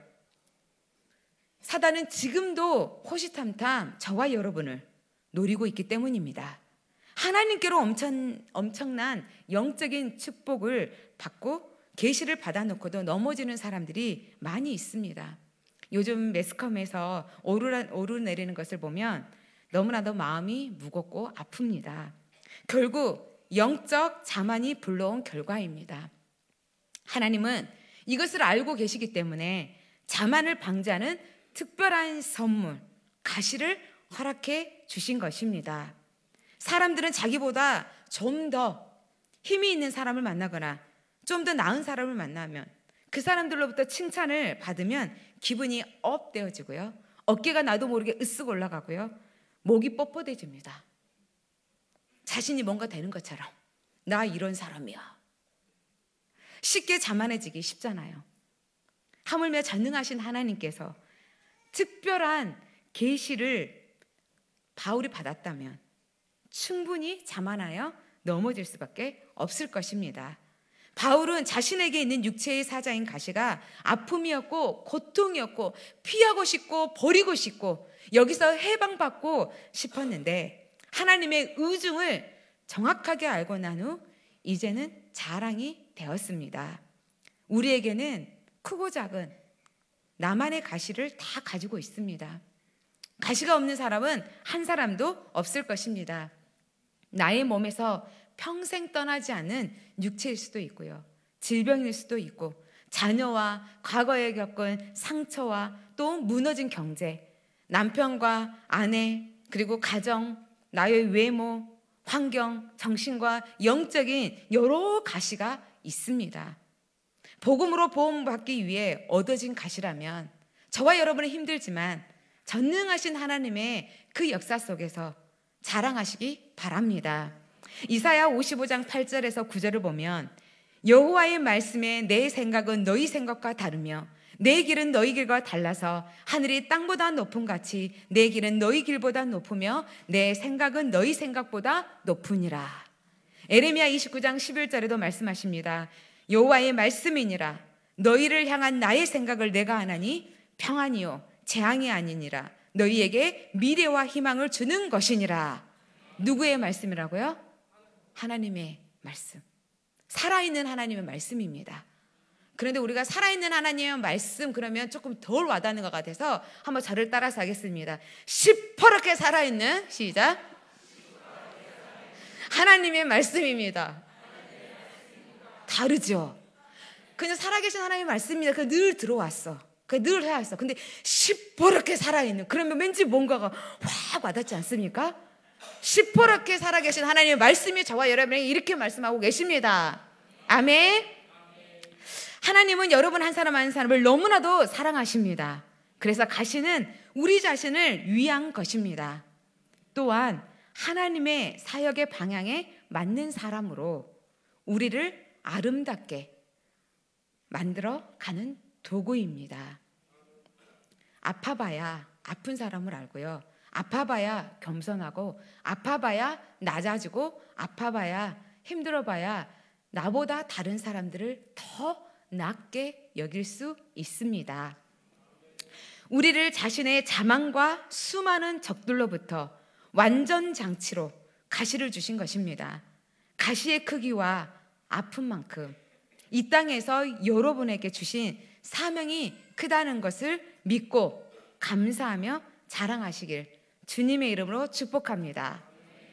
사단은 지금도 호시탐탐 저와 여러분을 노리고 있기 때문입니다. 하나님께로 엄청, 엄청난 영적인 축복을 받고 계시를 받아놓고도 넘어지는 사람들이 많이 있습니다. 요즘 매스컴에서 오르라, 오르내리는 것을 보면 너무나도 마음이 무겁고 아픕니다. 결국 영적 자만이 불러온 결과입니다. 하나님은 이것을 알고 계시기 때문에 자만을 방지하는 특별한 선물, 가시를 허락해 주신 것입니다. 사람들은 자기보다 좀 더 힘이 있는 사람을 만나거나 좀 더 나은 사람을 만나면 그 사람들로부터 칭찬을 받으면 기분이 업되어지고요. 어깨가 나도 모르게 으쓱 올라가고요. 목이 뻣뻣해집니다. 자신이 뭔가 되는 것처럼 나 이런 사람이야. 쉽게 자만해지기 쉽잖아요. 하물며 전능하신 하나님께서 특별한 계시를 바울이 받았다면 충분히 자만하여 넘어질 수밖에 없을 것입니다. 바울은 자신에게 있는 육체의 사자인 가시가 아픔이었고 고통이었고 피하고 싶고 버리고 싶고 여기서 해방받고 싶었는데 하나님의 의중을 정확하게 알고 난 후 이제는 자랑이 되었습니다. 우리에게는 크고 작은 나만의 가시를 다 가지고 있습니다. 가시가 없는 사람은 한 사람도 없을 것입니다. 나의 몸에서 평생 떠나지 않는 육체일 수도 있고요. 질병일 수도 있고 자녀와 과거에 겪은 상처와 또 무너진 경제, 남편과 아내, 그리고 가정, 나의 외모, 환경, 정신과 영적인 여러 가시가 있습니다. 복음으로 보험받기 위해 얻어진 가시라면 저와 여러분은 힘들지만 전능하신 하나님의 그 역사 속에서 자랑하시기 바랍니다. 이사야 오십오 장 팔 절에서 구 절을 보면 여호와의 말씀에 내 생각은 너희 생각과 다르며 내 길은 너희 길과 달라서 하늘이 땅보다 높음 같이 내 길은 너희 길보다 높으며 내 생각은 너희 생각보다 높으니라. 에레미야 이십구 장 십일 절에도 말씀하십니다. 여호와의 말씀이니라. 너희를 향한 나의 생각을 내가 아나니 평안이요 재앙이 아니니라. 너희에게 미래와 희망을 주는 것이니라. 누구의 말씀이라고요? 하나님의 말씀. 살아있는 하나님의 말씀입니다. 그런데 우리가 살아있는 하나님의 말씀 그러면 조금 덜 와닿는 것 같아서 한번 저를 따라서 하겠습니다. 시퍼렇게 살아있는 시작 하나님의 말씀입니다. 다르죠? 그냥 살아계신 하나님의 말씀입니다. 그 늘 들어왔어. 그 늘 해왔어. 근데 시퍼렇게 살아있는 그러면 왠지 뭔가가 확 와닿지 않습니까? 시퍼렇게 살아계신 하나님의 말씀이 저와 여러분에게 이렇게 말씀하고 계십니다. 아멘. 하나님은 여러분 한 사람 한 사람을 너무나도 사랑하십니다. 그래서 가시는 우리 자신을 위한 것입니다. 또한 하나님의 사역의 방향에 맞는 사람으로 우리를 아름답게 만들어 가는 도구입니다. 아파봐야 아픈 사람을 알고요. 아파봐야 겸손하고, 아파봐야 낮아지고, 아파봐야 힘들어봐야 나보다 다른 사람들을 더 낮게 여길 수 있습니다. 우리를 자신의 자만과 수많은 적들로부터 완전 장치로 가시를 주신 것입니다. 가시의 크기와 아픔만큼 이 땅에서 여러분에게 주신 사명이 크다는 것을 믿고 감사하며 자랑하시길 주님의 이름으로 축복합니다.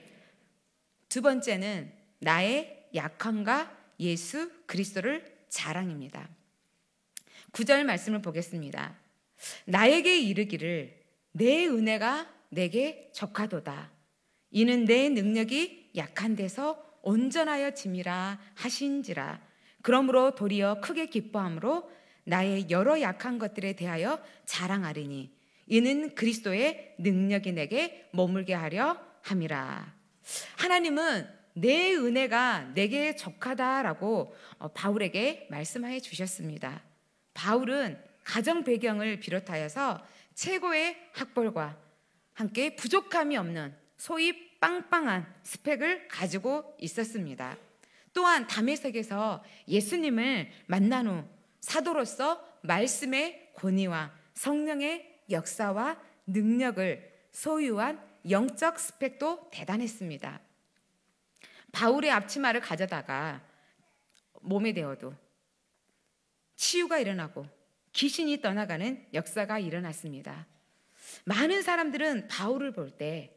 두 번째는 나의 약함과 예수 그리스도를 자랑입니다. 구 절 말씀을 보겠습니다. 나에게 이르기를 내 은혜가 내게 적하도다. 이는 내 능력이 약한 데서 온전하여 짐이라 하신지라. 그러므로 도리어 크게 기뻐함으로 나의 여러 약한 것들에 대하여 자랑하리니 이는 그리스도의 능력이 내게 머물게 하려 함이라. 하나님은 내 은혜가 내게 적하다라고 바울에게 말씀해 주셨습니다. 바울은 가정 배경을 비롯하여서 최고의 학벌과 함께 부족함이 없는 소위 빵빵한 스펙을 가지고 있었습니다. 또한 다메섹에서 예수님을 만난 후 사도로서 말씀의 권위와 성령의 역사와 능력을 소유한 영적 스펙도 대단했습니다. 바울의 앞치마를 가져다가 몸에 대어도 치유가 일어나고 귀신이 떠나가는 역사가 일어났습니다. 많은 사람들은 바울을 볼 때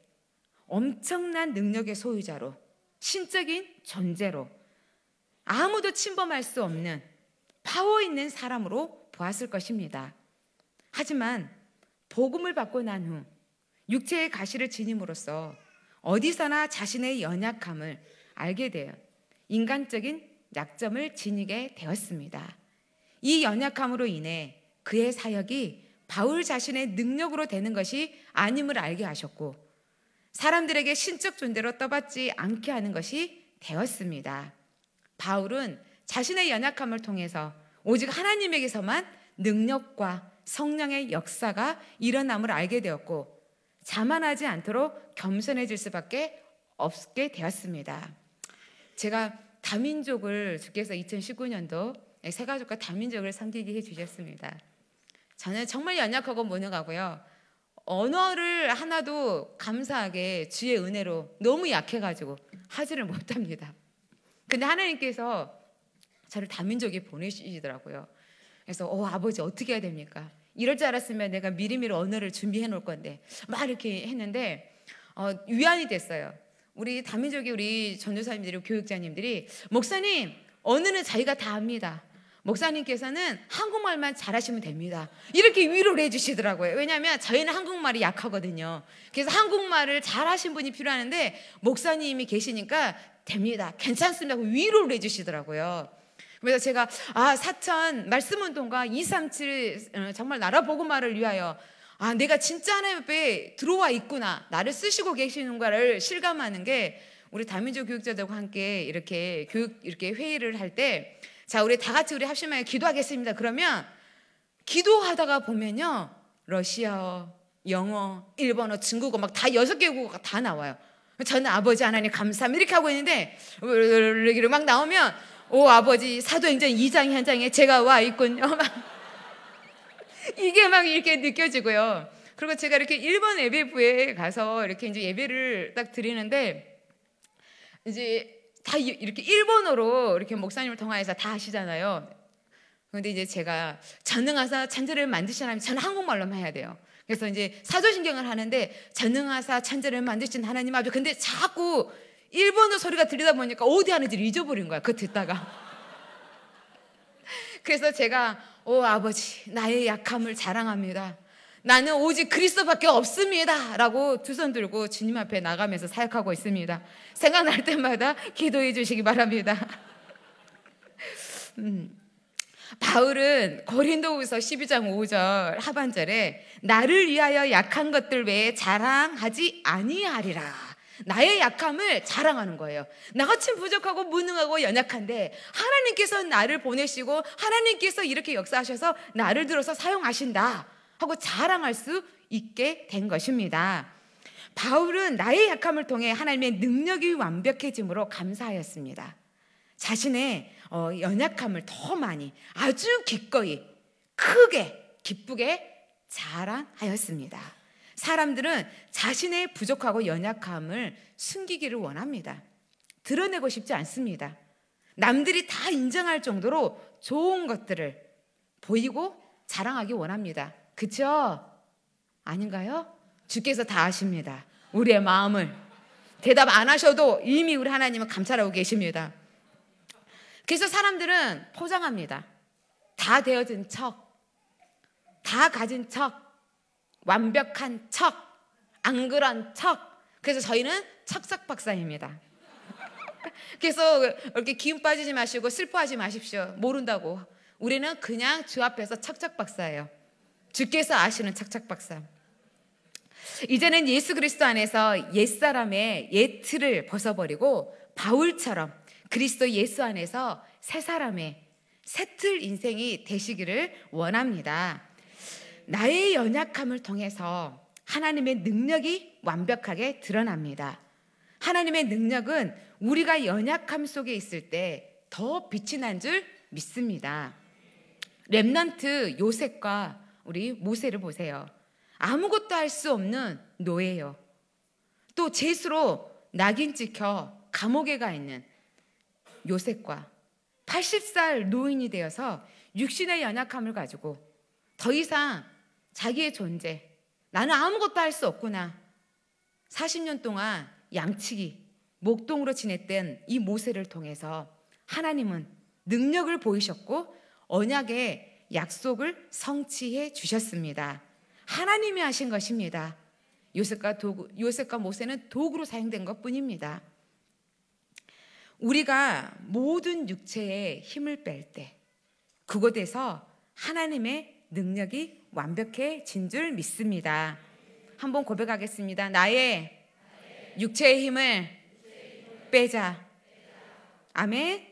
엄청난 능력의 소유자로, 신적인 존재로, 아무도 침범할 수 없는 파워 있는 사람으로 보았을 것입니다. 하지만 복음을 받고 난 후 육체의 가시를 지님으로써 어디서나 자신의 연약함을 알게 되어 인간적인 약점을 지니게 되었습니다. 이 연약함으로 인해 그의 사역이 바울 자신의 능력으로 되는 것이 아님을 알게 하셨고 사람들에게 신적 존재로 떠받지 않게 하는 것이 되었습니다. 바울은 자신의 연약함을 통해서 오직 하나님에게서만 능력과 성령의 역사가 일어남을 알게 되었고 자만하지 않도록 겸손해질 수밖에 없게 되었습니다. 제가 다민족을 주께서 이천십구 년도 새가족과 다민족을 섬기게 해주셨습니다. 저는 정말 연약하고 무능하고요. 언어를 하나도 감사하게 주의 은혜로 너무 약해가지고 하지를 못합니다. 근데 하나님께서 저를 다민족에 보내시더라고요. 그래서 어, 아버지 어떻게 해야 됩니까? 이럴 줄 알았으면 내가 미리미리 언어를 준비해 놓을 건데 막 이렇게 했는데 어, 위안이 됐어요. 우리 다민족의 우리 전도사님들이 교육자님들이 목사님 언어는 자기가 다 합니다. 목사님께서는 한국말만 잘하시면 됩니다. 이렇게 위로를 해주시더라고요. 왜냐하면 저희는 한국말이 약하거든요. 그래서 한국말을 잘하신 분이 필요하는데 목사님이 계시니까 됩니다. 괜찮습니다. 위로를 해주시더라고요. 그래서 제가 아 사천 말씀운동가 이삼칠 정말 나라 복음화를 위하여 아 내가 진짜 하나님 앞에 들어와 있구나, 나를 쓰시고 계시는가를 실감하는 게 우리 다민족 교육자들과 함께 이렇게 교육 이렇게 회의를 할 때 자 우리 다 같이 우리 합심하여 기도하겠습니다. 그러면 기도하다가 보면요 러시아어, 영어, 일본어, 중국어 막 다 여섯 개국어가 다 나와요. 저는 아버지 하나님 감사합니다 이렇게 하고 있는데 이렇게 막 나오면 오 아버지 사도행전 이 장 현장에 제가 와 있군요. 막 이게 막 이렇게 느껴지고요. 그리고 제가 이렇게 일본 예배부에 가서 이렇게 이제 예배를 딱 드리는데 이제 다 이렇게 일본어로 이렇게 목사님을 통화해서 다 하시잖아요. 그런데 이제 제가 전능하사 천지를 만드신 하나님, 저는 한국말로만 해야 돼요. 그래서 이제 사도신경을 하는데 전능하사 천지를 만드신 하나님 아버지, 근데 자꾸 일본어 소리가 들리다 보니까 어디 하는지를 잊어버린 거야. 그거 듣다가. 그래서 제가 오 아버지 나의 약함을 자랑합니다. 나는 오직 그리스도밖에 없습니다 라고 두 손 들고 주님 앞에 나가면서 사역하고 있습니다. 생각날 때마다 기도해 주시기 바랍니다. 음. 바울은 고린도후서 십이 장 오 절 하반절에 나를 위하여 약한 것들 외에 자랑하지 아니하리라. 나의 약함을 자랑하는 거예요. 나같이 부족하고 무능하고 연약한데 하나님께서 나를 보내시고 하나님께서 이렇게 역사하셔서 나를 들어서 사용하신다 하고 자랑할 수 있게 된 것입니다. 바울은 나의 약함을 통해 하나님의 능력이 완벽해짐으로 감사하였습니다. 자신의 어, 연약함을 더 많이 아주 기꺼이 크게 기쁘게 자랑하였습니다. 사람들은 자신의 부족하고 연약함을 숨기기를 원합니다. 드러내고 싶지 않습니다. 남들이 다 인정할 정도로 좋은 것들을 보이고 자랑하기 원합니다. 그렇죠? 아닌가요? 주께서 다 아십니다. 우리의 마음을. 대답 안 하셔도 이미 우리 하나님은 감찰하고 계십니다. 그래서 사람들은 포장합니다. 다 되어진 척, 다 가진 척, 완벽한 척, 안 그런 척. 그래서 저희는 척척박사입니다. 그래서 이렇게 기운 빠지지 마시고 슬퍼하지 마십시오. 모른다고. 우리는 그냥 주 앞에서 척척박사예요. 주께서 아시는 척척박사. 이제는 예수 그리스도 안에서 옛사람의 옛 틀을 벗어버리고 바울처럼 그리스도 예수 안에서 새 사람의 새 틀 인생이 되시기를 원합니다. 나의 연약함을 통해서 하나님의 능력이 완벽하게 드러납니다. 하나님의 능력은 우리가 연약함 속에 있을 때 더 빛이 난 줄 믿습니다. 렘넌트 요셉과 우리 모세를 보세요. 아무것도 할 수 없는 노예요. 또 죄수로 낙인 찍혀 감옥에 가 있는 요셉과 팔십 살 노인이 되어서 육신의 연약함을 가지고 더 이상 자기의 존재, 나는 아무것도 할 수 없구나. 사십 년 동안 양치기, 목동으로 지냈던 이 모세를 통해서 하나님은 능력을 보이셨고 언약의 약속을 성취해 주셨습니다. 하나님이 하신 것입니다. 요셉과 도구, 요셉과 모세는 도구로 사용된 것뿐입니다. 우리가 모든 육체에 힘을 뺄 때 그곳에서 하나님의 능력이 완벽해진 줄 믿습니다. 한번 고백하겠습니다. 나의 육체의 힘을 빼자. 아멘.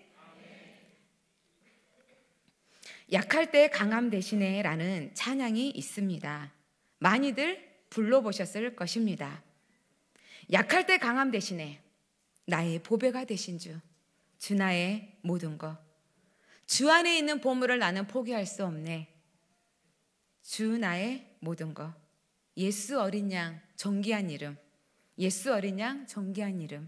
약할 때 강함 대신에 라는 찬양이 있습니다. 많이들 불러보셨을 것입니다. 약할 때 강함 대신에 나의 보배가 되신 주, 주 나의 모든 것. 주 안에 있는 보물을 나는 포기할 수 없네. 주 나의 모든 것. 예수 어린 양 존귀한 이름. 예수 어린 양 존귀한 이름.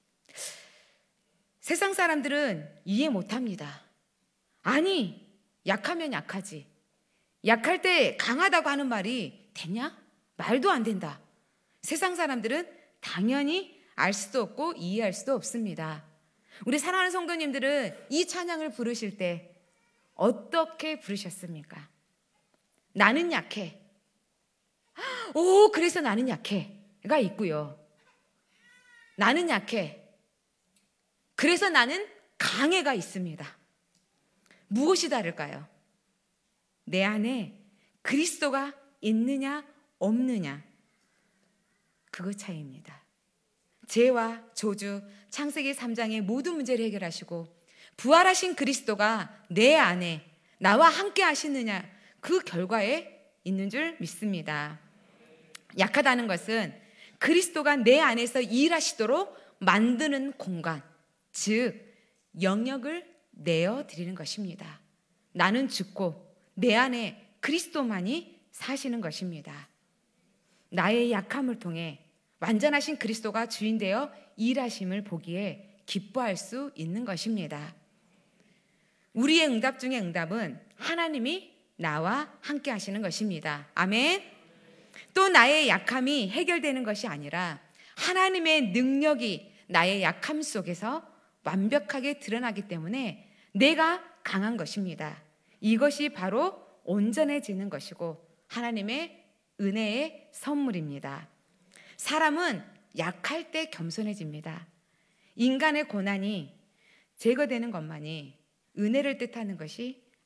세상 사람들은 이해 못합니다. 아니, 약하면 약하지. 약할 때 강하다고 하는 말이 되냐? 말도 안 된다. 세상 사람들은 당연히 알 수도 없고 이해할 수도 없습니다. 우리 사랑하는 성도님들은 이 찬양을 부르실 때 어떻게 부르셨습니까? 나는 약해. 오, 그래서 나는 약해가 있고요. 나는 약해. 그래서 나는 강해가 있습니다. 무엇이 다를까요? 내 안에 그리스도가 있느냐 없느냐, 그거 차이입니다. 죄와 저주, 창세기 삼 장의 모든 문제를 해결하시고 부활하신 그리스도가 내 안에 나와 함께 하시느냐, 그 결과에 있는 줄 믿습니다. 약하다는 것은 그리스도가 내 안에서 일하시도록 만드는 공간, 즉 영역을 내어드리는 것입니다. 나는 죽고 내 안에 그리스도만이 사시는 것입니다. 나의 약함을 통해 완전하신 그리스도가 주인 되어 일하심을 보기에 기뻐할 수 있는 것입니다. 우리의 응답 중에 응답은 하나님이 나와 함께 하시는 것입니다. 아멘. 또 나의 약함이 해결되는 것이 아니라 하나님의 능력이 나의 약함 속에서 완벽하게 드러나기 때문에 내가 강한 것입니다. 이것이 바로 온전해지는 것이고 하나님의 은혜의 선물입니다. 사람은 약할 때 겸손해집니다. 인간의 고난이 제거되는 것만이 은혜를 뜻하는 것이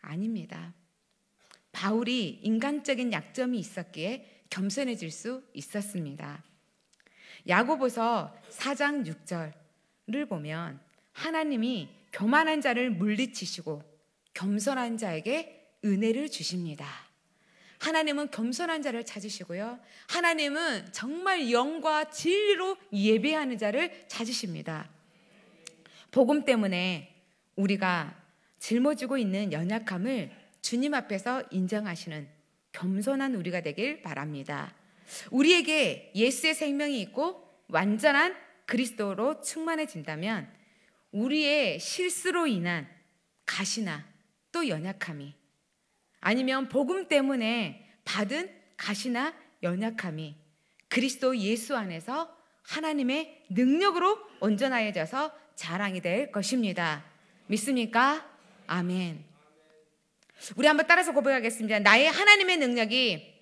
아닙니다. 바울이 인간적인 약점이 있었기에 겸손해질 수 있었습니다. 야고보서 사 장 육 절을 보면 하나님이 교만한 자를 물리치시고 겸손한 자에게 은혜를 주십니다. 하나님은 겸손한 자를 찾으시고요, 하나님은 정말 영과 진리로 예배하는 자를 찾으십니다. 복음 때문에 우리가 짊어지고 있는 연약함을 주님 앞에서 인정하시는 겸손한 우리가 되길 바랍니다. 우리에게 예수의 생명이 있고 완전한 그리스도로 충만해진다면 우리의 실수로 인한 가시나 또 연약함이, 아니면 복음 때문에 받은 가시나 연약함이 그리스도 예수 안에서 하나님의 능력으로 온전하여져서 자랑이 될 것입니다. 믿습니까? 아멘. 우리 한번 따라서 고백하겠습니다. 나의 하나님의 능력이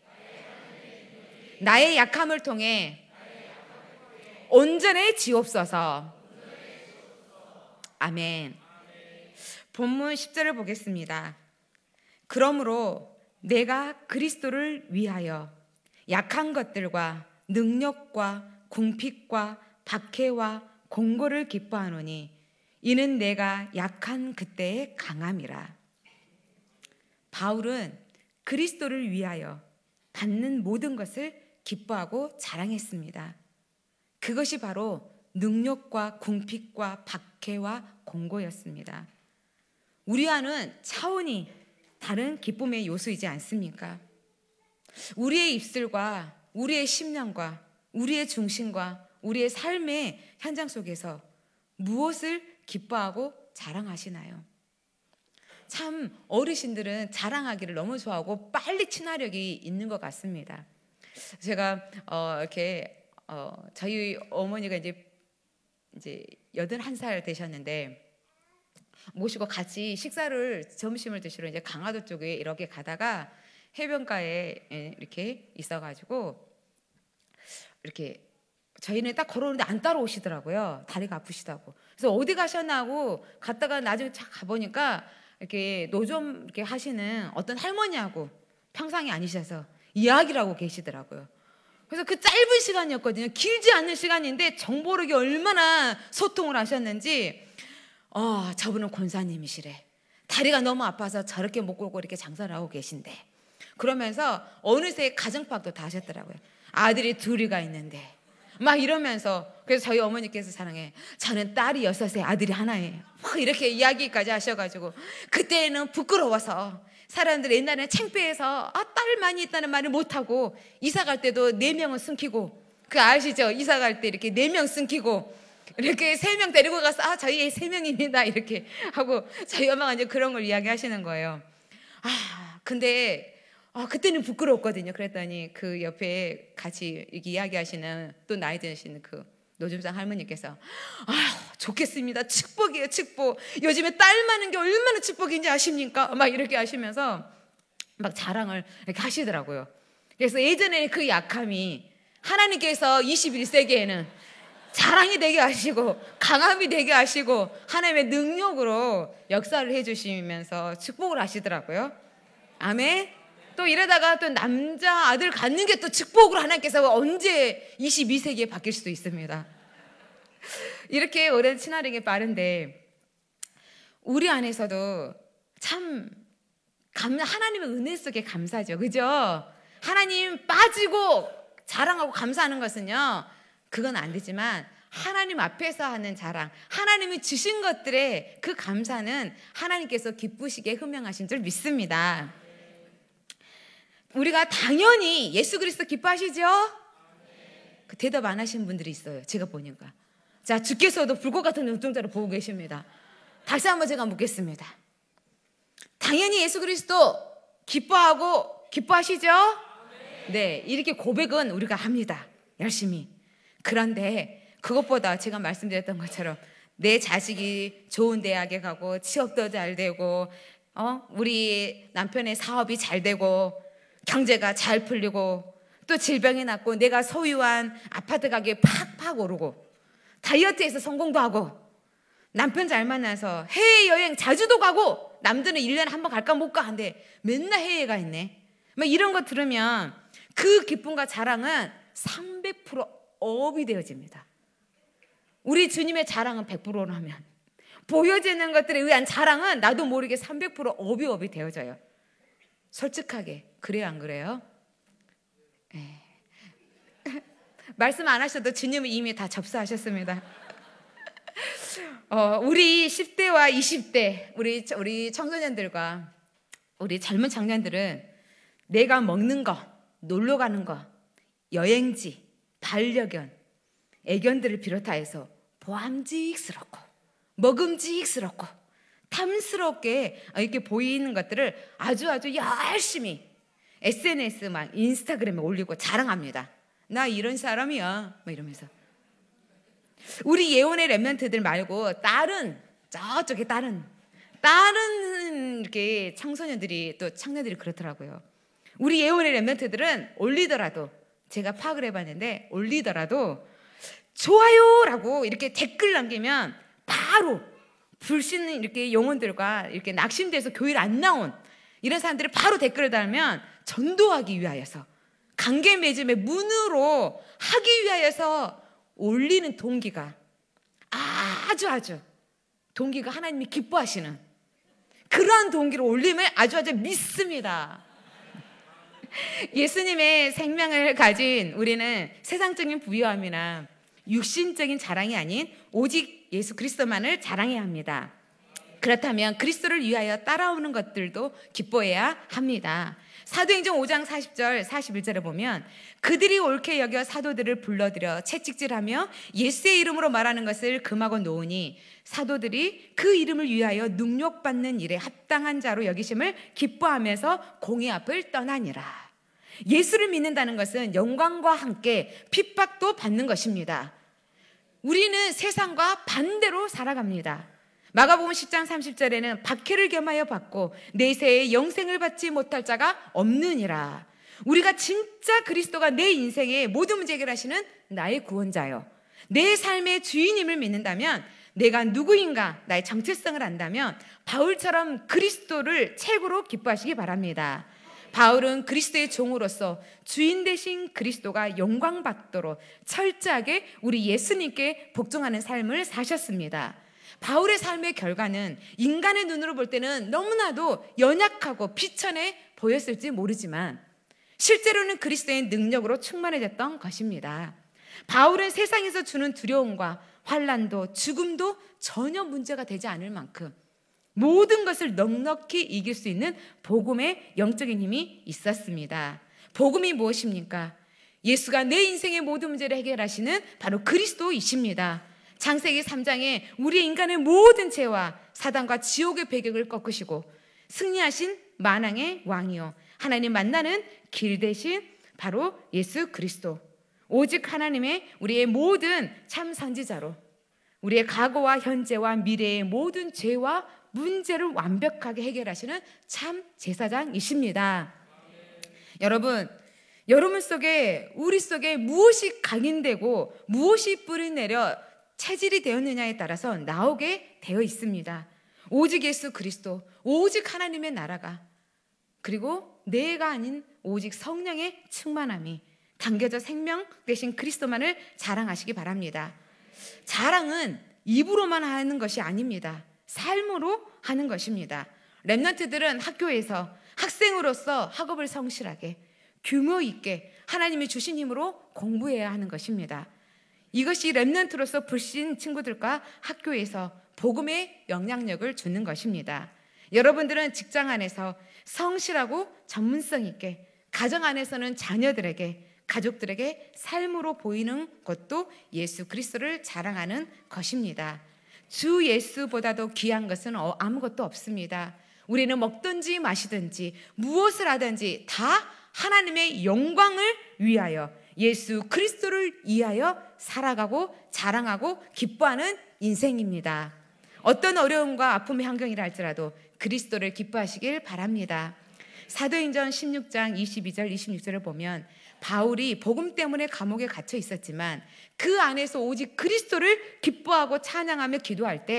나의 약함을 통해 온전해지옵소서. 아멘. 본문 십 절을 보겠습니다. 그러므로 내가 그리스도를 위하여 약한 것들과 능력과 궁핍과 박해와 공고를 기뻐하노니 이는 내가 약한 그때의 강함이라. 바울은 그리스도를 위하여 받는 모든 것을 기뻐하고 자랑했습니다. 그것이 바로 능력과 궁핍과 박해와 공고였습니다. 우리와는 차원이 다른 기쁨의 요소이지 않습니까? 우리의 입술과 우리의 심령과 우리의 중심과 우리의 삶의 현장 속에서 무엇을 기뻐하고 자랑하시나요? 참 어르신들은 자랑하기를 너무 좋아하고 빨리 친화력이 있는 것 같습니다. 제가 어, 이렇게 어, 저희 어머니가 이제 이제 여든한 살 되셨는데 모시고 같이 식사를 점심을 드시러 이제 강화도 쪽에 이렇게 가다가 해변가에 이렇게 있어가지고 이렇게 저희는 딱 걸어오는데 안 따라오시더라고요. 다리가 아프시다고. 그래서 어디 가셨나 하고 갔다가 나중에 쫙 가보니까 이렇게 노점 이렇게 하시는 어떤 할머니하고 평상이 아니셔서 이야기를 하고 계시더라고요. 그래서 그 짧은 시간이었거든요. 길지 않는 시간인데 정보력이 얼마나 소통을 하셨는지, 어, 저분은 권사님이시래. 다리가 너무 아파서 저렇게 못 걸고 이렇게 장사를 하고 계신데, 그러면서 어느새 가정파악도 다 하셨더라고요. 아들이 둘이가 있는데 막 이러면서, 그래서 저희 어머니께서 자랑해, 저는 딸이 여섯에 아들이 하나예요. 막 이렇게 이야기까지 하셔가지고 그때는 부끄러워서 사람들 옛날에는 창피해서 아, 딸 많이 있다는 말을 못하고 이사 갈 때도 네 명은 숨기고, 그 아시죠? 이사 갈 때 이렇게 네 명 숨기고 이렇게 세 명 데리고 가서 아, 저희 세 명입니다 이렇게 하고 저희 엄마가 이제 그런 걸 이야기하시는 거예요. 아, 근데 아, 그때는 부끄러웠거든요. 그랬더니 그 옆에 같이 이렇게 이야기하시는 또 나이 드시는 그 노점상 할머니께서 아, 좋겠습니다. 축복이에요, 축복. 요즘에 딸 많은 게 얼마나 축복인지 아십니까? 막 이렇게 하시면서 막 자랑을 이렇게 하시더라고요. 그래서 예전에 그 약함이 하나님께서 이십일 세기에는 자랑이 되게 하시고 강함이 되게 하시고 하나님의 능력으로 역사를 해주시면서 축복을 하시더라고요. 아멘. 또 이러다가 또 남자 아들 갖는 게 또 축복으로 하나님께서 언제 이십이 세기에 바뀔 수도 있습니다. 이렇게 오랜 친화력이 빠른데 우리 안에서도 참 감, 하나님의 은혜 속에 감사죠. 그죠? 하나님 빠지고 자랑하고 감사하는 것은요, 그건 안 되지만 하나님 앞에서 하는 자랑, 하나님이 주신 것들의 그 감사는 하나님께서 기쁘시게 흠명하신 줄 믿습니다. 우리가 당연히 예수 그리스도 기뻐하시죠? 그 대답 안 하시는 분들이 있어요. 제가 보니까. 자, 주께서도 불꽃 같은 눈동자로 보고 계십니다. 다시 한번 제가 묻겠습니다. 당연히 예수 그리스도 기뻐하고 기뻐하시죠? 네, 이렇게 고백은 우리가 합니다. 열심히. 그런데 그것보다 제가 말씀드렸던 것처럼 내 자식이 좋은 대학에 가고 취업도 잘 되고 어? 우리 남편의 사업이 잘 되고 경제가 잘 풀리고 또 질병이 낫고 내가 소유한 아파트 가격이 팍팍 오르고 다이어트에서 성공도 하고 남편 잘 만나서 해외여행 자주도 가고 남들은 일 년에 한 번 갈까 못 가 한데 맨날 해외가 있네. 막 이런 거 들으면 그 기쁨과 자랑은 삼백 퍼센트 업이 되어집니다. 우리 주님의 자랑은 백 퍼센트라면 보여지는 것들에 의한 자랑은 나도 모르게 삼백 퍼센트 업이 업이 되어져요. 솔직하게 그래요, 안 그래요? 에이. 말씀 안 하셔도 주님은 이미 다 접수하셨습니다. 어, 우리 십 대와 이십 대 우리 우리 청소년들과 우리 젊은 청년들은 내가 먹는 거, 놀러 가는 거, 여행지, 반려견, 애견들을 비롯하여서 보암직스럽고 먹음직스럽고 탐스럽게 이렇게 보이는 것들을 아주 아주 열심히 에스엔에스 막 인스타그램에 올리고 자랑합니다. 나 이런 사람이야 뭐 이러면서. 우리 예원의 렘넌트들 말고 다른 저쪽에 다른 다른 이렇게 청소년들이 또 청년들이 그렇더라고요. 우리 예원의 렘넌트들은 올리더라도 제가 파악을 해봤는데 올리더라도 좋아요라고 이렇게 댓글 남기면 바로 불신 이렇게 영혼들과 이렇게 낙심돼서 교회를 안 나온 이런 사람들이 바로 댓글을 달면 전도하기 위하여서 관계 맺음의 문으로 하기 위하여서 올리는 동기가 아주 아주 동기가 하나님이 기뻐하시는 그러한 동기로 올림을 아주 아주 믿습니다. 예수님의 생명을 가진 우리는 세상적인 부유함이나 육신적인 자랑이 아닌 오직 예수 그리스도만을 자랑해야 합니다. 그렇다면 그리스도를 위하여 따라오는 것들도 기뻐해야 합니다. 사도행전 오 장 사십 절 사십일 절에 보면 그들이 옳게 여겨 사도들을 불러들여 채찍질하며 예수의 이름으로 말하는 것을 금하고 놓으니 사도들이 그 이름을 위하여 능욕받는 일에 합당한 자로 여기심을 기뻐하면서 공의 앞을 떠나니라. 예수를 믿는다는 것은 영광과 함께 핍박도 받는 것입니다. 우리는 세상과 반대로 살아갑니다. 마가복음 십 장 삼십 절에는 박해를 겸하여 받고 내세에 영생을 받지 못할 자가 없느니라. 우리가 진짜 그리스도가 내 인생의 모든 문제 해결하시는 나의 구원자요, 내 삶의 주인임을 믿는다면, 내가 누구인가 나의 정체성을 안다면 바울처럼 그리스도를 최고로 기뻐하시기 바랍니다. 바울은 그리스도의 종으로서 주인 되신 그리스도가 영광받도록 철저하게 우리 예수님께 복종하는 삶을 사셨습니다. 바울의 삶의 결과는 인간의 눈으로 볼 때는 너무나도 연약하고 비천해 보였을지 모르지만 실제로는 그리스도의 능력으로 충만해졌던 것입니다. 바울은 세상에서 주는 두려움과 환난도 죽음도 전혀 문제가 되지 않을 만큼 모든 것을 넉넉히 이길 수 있는 복음의 영적인 힘이 있었습니다. 복음이 무엇입니까? 예수가 내 인생의 모든 문제를 해결하시는 바로 그리스도이십니다. 창세기 삼 장에 우리 인간의 모든 죄와 사단과 지옥의 배경을 꺾으시고 승리하신 만왕의 왕이요 하나님 만나는 길 대신 바로 예수 그리스도, 오직 하나님의 우리의 모든 참 선지자로 우리의 과거와 현재와 미래의 모든 죄와 문제를 완벽하게 해결하시는 참 제사장이십니다. 여러분, 여러분 속에 우리 속에 무엇이 각인되고 무엇이 뿌리내려 체질이 되었느냐에 따라서 나오게 되어 있습니다. 오직 예수 그리스도, 오직 하나님의 나라가, 그리고 내가 아닌 오직 성령의 충만함이 담겨져 생명 되신 그리스도만을 자랑하시기 바랍니다. 자랑은 입으로만 하는 것이 아닙니다. 삶으로 하는 것입니다. 렘넌트들은 학교에서 학생으로서 학업을 성실하게 규모 있게 하나님이 주신 힘으로 공부해야 하는 것입니다. 이것이 렘넌트로서 불신 친구들과 학교에서 복음의 영향력을 주는 것입니다. 여러분들은 직장 안에서 성실하고 전문성 있게, 가정 안에서는 자녀들에게, 가족들에게 삶으로 보이는 것도 예수 그리스도를 자랑하는 것입니다. 주 예수보다도 귀한 것은 아무것도 없습니다. 우리는 먹든지 마시든지 무엇을 하든지 다 하나님의 영광을 위하여 예수 그리스도를 위하여 살아가고 자랑하고 기뻐하는 인생입니다. 어떤 어려움과 아픔의 환경이라 할지라도 그리스도를 기뻐하시길 바랍니다. 사도행전 십육 장 이십이 절 이십육 절을 보면 바울이 복음 때문에 감옥에 갇혀 있었지만 그 안에서 오직 그리스도를 기뻐하고 찬양하며 기도할 때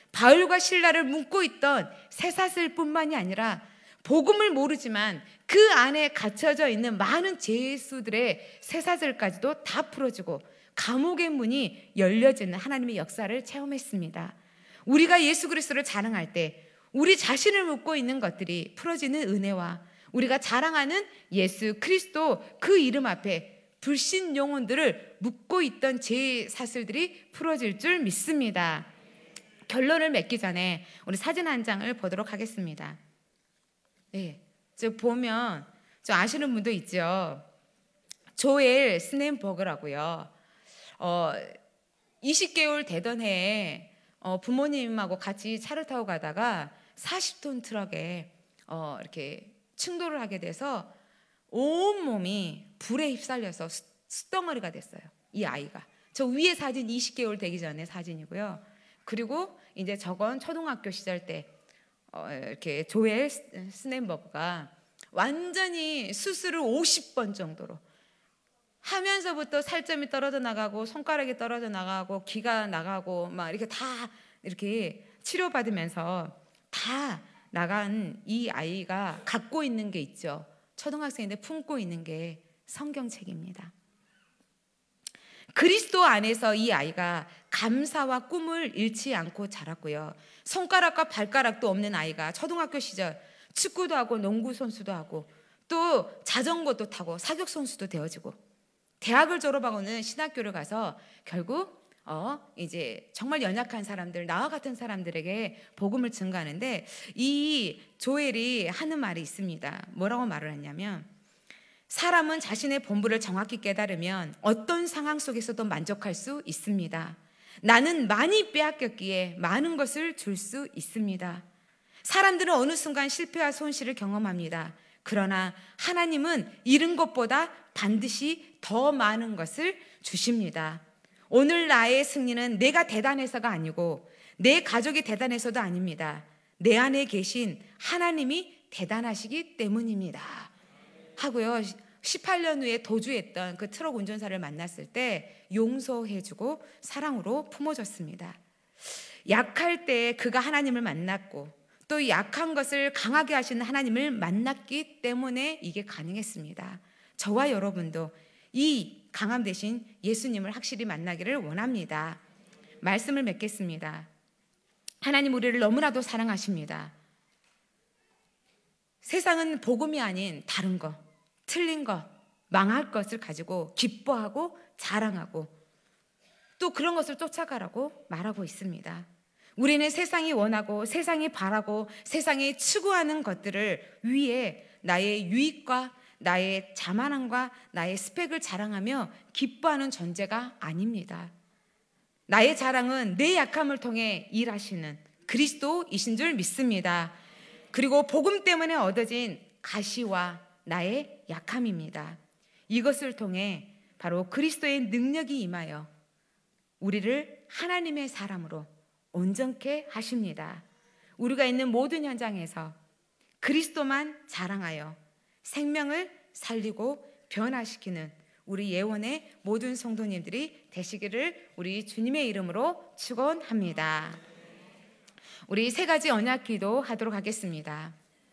바울과 실라를 묶고 있던 쇠사슬뿐만이 아니라 복음을 모르지만 그 안에 갇혀져 있는 많은 죄수들의 쇠사슬까지도 다 풀어주고 감옥의 문이 열려지는 하나님의 역사를 체험했습니다. 우리가 예수 그리스도를 자랑할 때 우리 자신을 묶고 있는 것들이 풀어지는 은혜와 우리가 자랑하는 예수 그리스도 그 이름 앞에 불신 영혼들을 묶고 있던 죄 사슬들이 풀어질 줄 믿습니다. 결론을 맺기 전에 우리 사진 한 장을 보도록 하겠습니다. 네, 저 보면 저 아시는 분도 있죠. 조엘 스넨버그라고요. 어, 이십 개월 되던 해에 어, 부모님하고 같이 차를 타고 가다가 사십 톤 트럭에 어, 이렇게 충돌을 하게 돼서 온 몸이 불에 휩쓸려서 수, 숯덩어리가 됐어요. 이 아이가. 저 위에 사진 이십 개월 되기 전에 사진이고요. 그리고 이제 저건 초등학교 시절 때 어, 이렇게 조엘 스넨버그가 완전히 수술을 오십 번 정도로 하면서부터 살점이 떨어져 나가고 손가락이 떨어져 나가고 귀가 나가고 막 이렇게 다 이렇게 치료받으면서 다 나간 이 아이가 갖고 있는 게 있죠. 초등학생인데 품고 있는 게 성경책입니다. 그리스도 안에서 이 아이가 감사와 꿈을 잃지 않고 자랐고요. 손가락과 발가락도 없는 아이가 초등학교 시절 축구도 하고 농구 선수도 하고 또 자전거도 타고 사격 선수도 되어지고 대학을 졸업하고는 신학교를 가서 결국 어 이제 정말 연약한 사람들, 나와 같은 사람들에게 복음을 증거하는데 이 조엘이 하는 말이 있습니다. 뭐라고 말을 하냐면 사람은 자신의 본분을 정확히 깨달으면 어떤 상황 속에서도 만족할 수 있습니다. 나는 많이 빼앗겼기에 많은 것을 줄 수 있습니다. 사람들은 어느 순간 실패와 손실을 경험합니다. 그러나 하나님은 잃은 것보다 반드시 더 많은 것을 주십니다. 오늘 나의 승리는 내가 대단해서가 아니고 내 가족이 대단해서도 아닙니다. 내 안에 계신 하나님이 대단하시기 때문입니다. 하고요. 십팔 년 후에 도주했던 그 트럭 운전사를 만났을 때 용서해주고 사랑으로 품어줬습니다. 약할 때 그가 하나님을 만났고 또 약한 것을 강하게 하시는 하나님을 만났기 때문에 이게 가능했습니다. 저와 여러분도 이 강함 대신 예수님을 확실히 만나기를 원합니다. 말씀을 맺겠습니다. 하나님 우리를 너무나도 사랑하십니다. 세상은 복음이 아닌 다른 것, 틀린 것, 망할 것을 가지고 기뻐하고 자랑하고 또 그런 것을 쫓아가라고 말하고 있습니다. 우리는 세상이 원하고 세상이 바라고 세상이 추구하는 것들을 위해 나의 유익과 나의 자만함과 나의 스펙을 자랑하며 기뻐하는 존재가 아닙니다. 나의 자랑은 내 약함을 통해 일하시는 그리스도이신 줄 믿습니다. 그리고 복음 때문에 얻어진 가시와 나의 약함입니다. 이것을 통해 바로 그리스도의 능력이 임하여 우리를 하나님의 사람으로 온전케 하십니다. 우리가 있는 모든 현장에서 그리스도만 자랑하여 생명을 살리고 변화시키는 우리 예원의 모든 성도님들이 되시기를 우리 주님의 이름으로 축원합니다. 우리 세 가지 언약 기도 하도록 하겠습니다.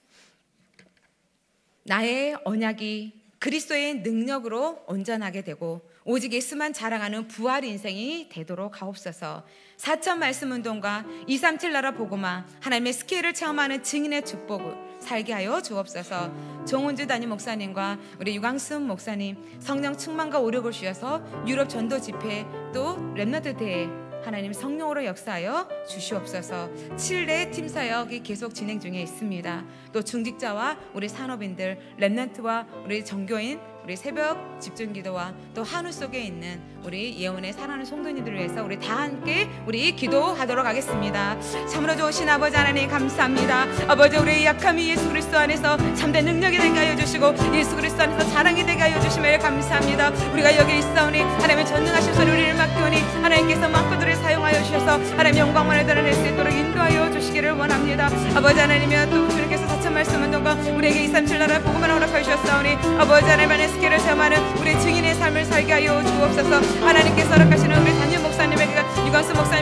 나의 언약이 그리스도의 능력으로 온전하게 되고 오직 예수만 자랑하는 부활 인생이 되도록 하옵소서. 사천 말씀 운동과 이삼칠 나라 복음화 하나님의 스케일을 체험하는 증인의 축복을 살게 하여 주옵소서. 정은주 담임 목사님과 우리 유광순 목사님 성령 충만과 오력을 주셔서 유럽 전도 집회 또 렘넌트 대회 하나님 성령으로 역사하여 주시옵소서. 칠 대 팀 사역이 계속 진행 중에 있습니다. 또 중직자와 우리 산업인들, 렘넌트와 우리 정교인, 우리 새벽 집중기도와 또 한우 속에 있는 우리 예언의 사랑하는 성도님들을 위해서 우리 다 함께 우리 기도하도록 하겠습니다. 참으로 좋으신 아버지 하나님 감사합니다. 아버지 우리의 약함이 예수 그리스도 안에서 참된 능력이 되게 하여 주시고 예수 그리스도 안에서 자랑이 되게 하여 주심을 감사합니다. 우리가 여기 있사오니 하나님의 전능하신 손이 우리를 맡기오니 하나님께서 만큼들을 사용하여 주셔서 하나님 영광만을 드러낼 수 있도록 인도하여 주시기를 원합니다. 아버지 하나님이여 또 주님께서 사천 말씀 운동과 우리에게 이삼칠 나라 복음을 허락하여 주셨사오니 아버지 하나님 안에 스케일을 체험하는 우리 증인의 삶을 살게 하여 주옵소서. 하나님께서 허락하시는 우리 담임 목사님에게 유관수 목사님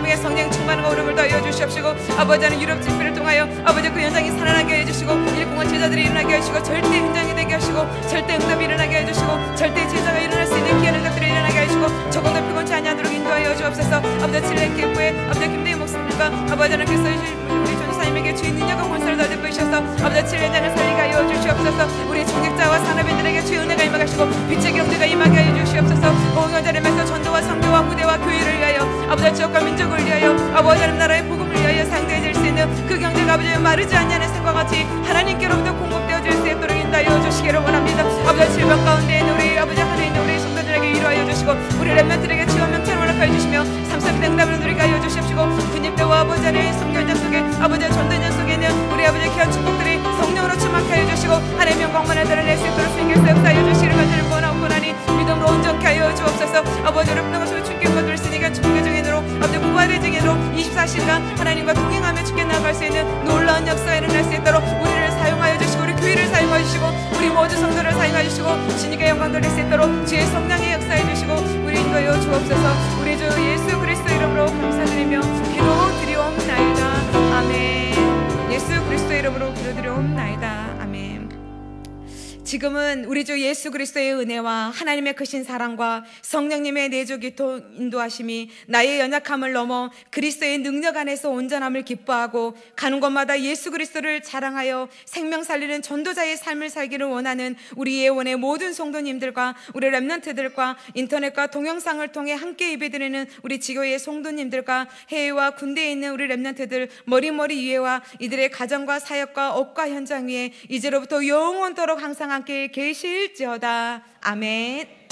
하나님의 성령 충만과 오름을 더하여 주시옵시고 아버지 하나님 유럽 집회를 통하여 아버지 그 현장이 살아나게 해주시고 일공한 제자들이 일어나게 하시고 절대 현장이 되게 하시고 절대 응답이 일어나게 해주시고 절대 제자가 일어날 수 있는 귀한 응답들이 일어나게 하시고 조금도 피곤치 아니하도록 인도하여 주옵소서. 아버지 칠레 기부에 아버지 김대희 목사님과 아버지 하나님 그리스도의 우리 전도사님에게 주의 능력과 권세를 더 베푸셔서 아버지 칠레 장을 살리게 하여 주시옵소서. 우리 총격자와 산업인들에게 주의 은혜가 임하게 하시고 빛의 경제가 임하게 하여 주시옵소서. 공영자림에서 전도와 성교와 후대와 교회를 위하여 아버지 지역과 민족을 위하여 아버지 하나님 나라의 복음을 위하여 상대해질 수 있는 그 경제가 아버지 마르지 않냐는 생과 같이 하나님께로부터 공급되어질 수 있도록 인도하여 주시기를 원합니다. 아버지 질병 가운데 있는 우리 아버지 하늘에 있는 우리 성도들에게 위로하여 주시고 우리 렘넌트들에게 치유 명체를 원합하여 주시며 삼삼 땡답을 누리게 하여 주시옵시고 군입대와 아버지 하나님의 성결장 속에 아버지의 전도nhân 속에 있는 우리 아버지의 귀한 축복들이 성령으로 충만케 하여 주시고 하나님의 영광만을 드러낼 수 있도록 생길 수 없다 하여 주시기를 간절히 원하옵고나니 믿음으로 온전케 하여 주옵소서. 아버지 어렵는 것으로 충격을 받을 수 있는 축복의 증인으로 아버지 부활의 증인으로 이십사 시간 하나님과 동행하며 주께 나아갈 수 있는 놀라운 역사가 일어날 수 있도록 우리를 사용하여 주시고 우리 교회를 사용하여 주시고 우리 모든 성도를 사용하여 주시고 주님께 영광 돌릴 수 있도록 주의 성령의 역사해 주시고 우리 인도하여 주옵소서. 우리 주 예수 그리스도 이름으로 감사드리며 기도드리옵나이다. 아멘. 예수 그리스도 이름으로 기도드리옵나이다. 아멘. 지금은 우리 주 예수 그리스도의 은혜와 하나님의 크신 사랑과 성령님의 내주 기도 인도하심이 나의 연약함을 넘어 그리스도의 능력 안에서 온전함을 기뻐하고 가는 곳마다 예수 그리스도를 자랑하여 생명 살리는 전도자의 삶을 살기를 원하는 우리 예원의 모든 성도님들과 우리 렘넌트들과 인터넷과 동영상을 통해 함께 예배드리는 우리 지교회의 성도님들과 해외와 군대에 있는 우리 렘넌트들 머리머리 위에와 이들의 가정과 사역과 업과 현장 위에 이제로부터 영원토록 항상 함께 계실지어다. 아멘.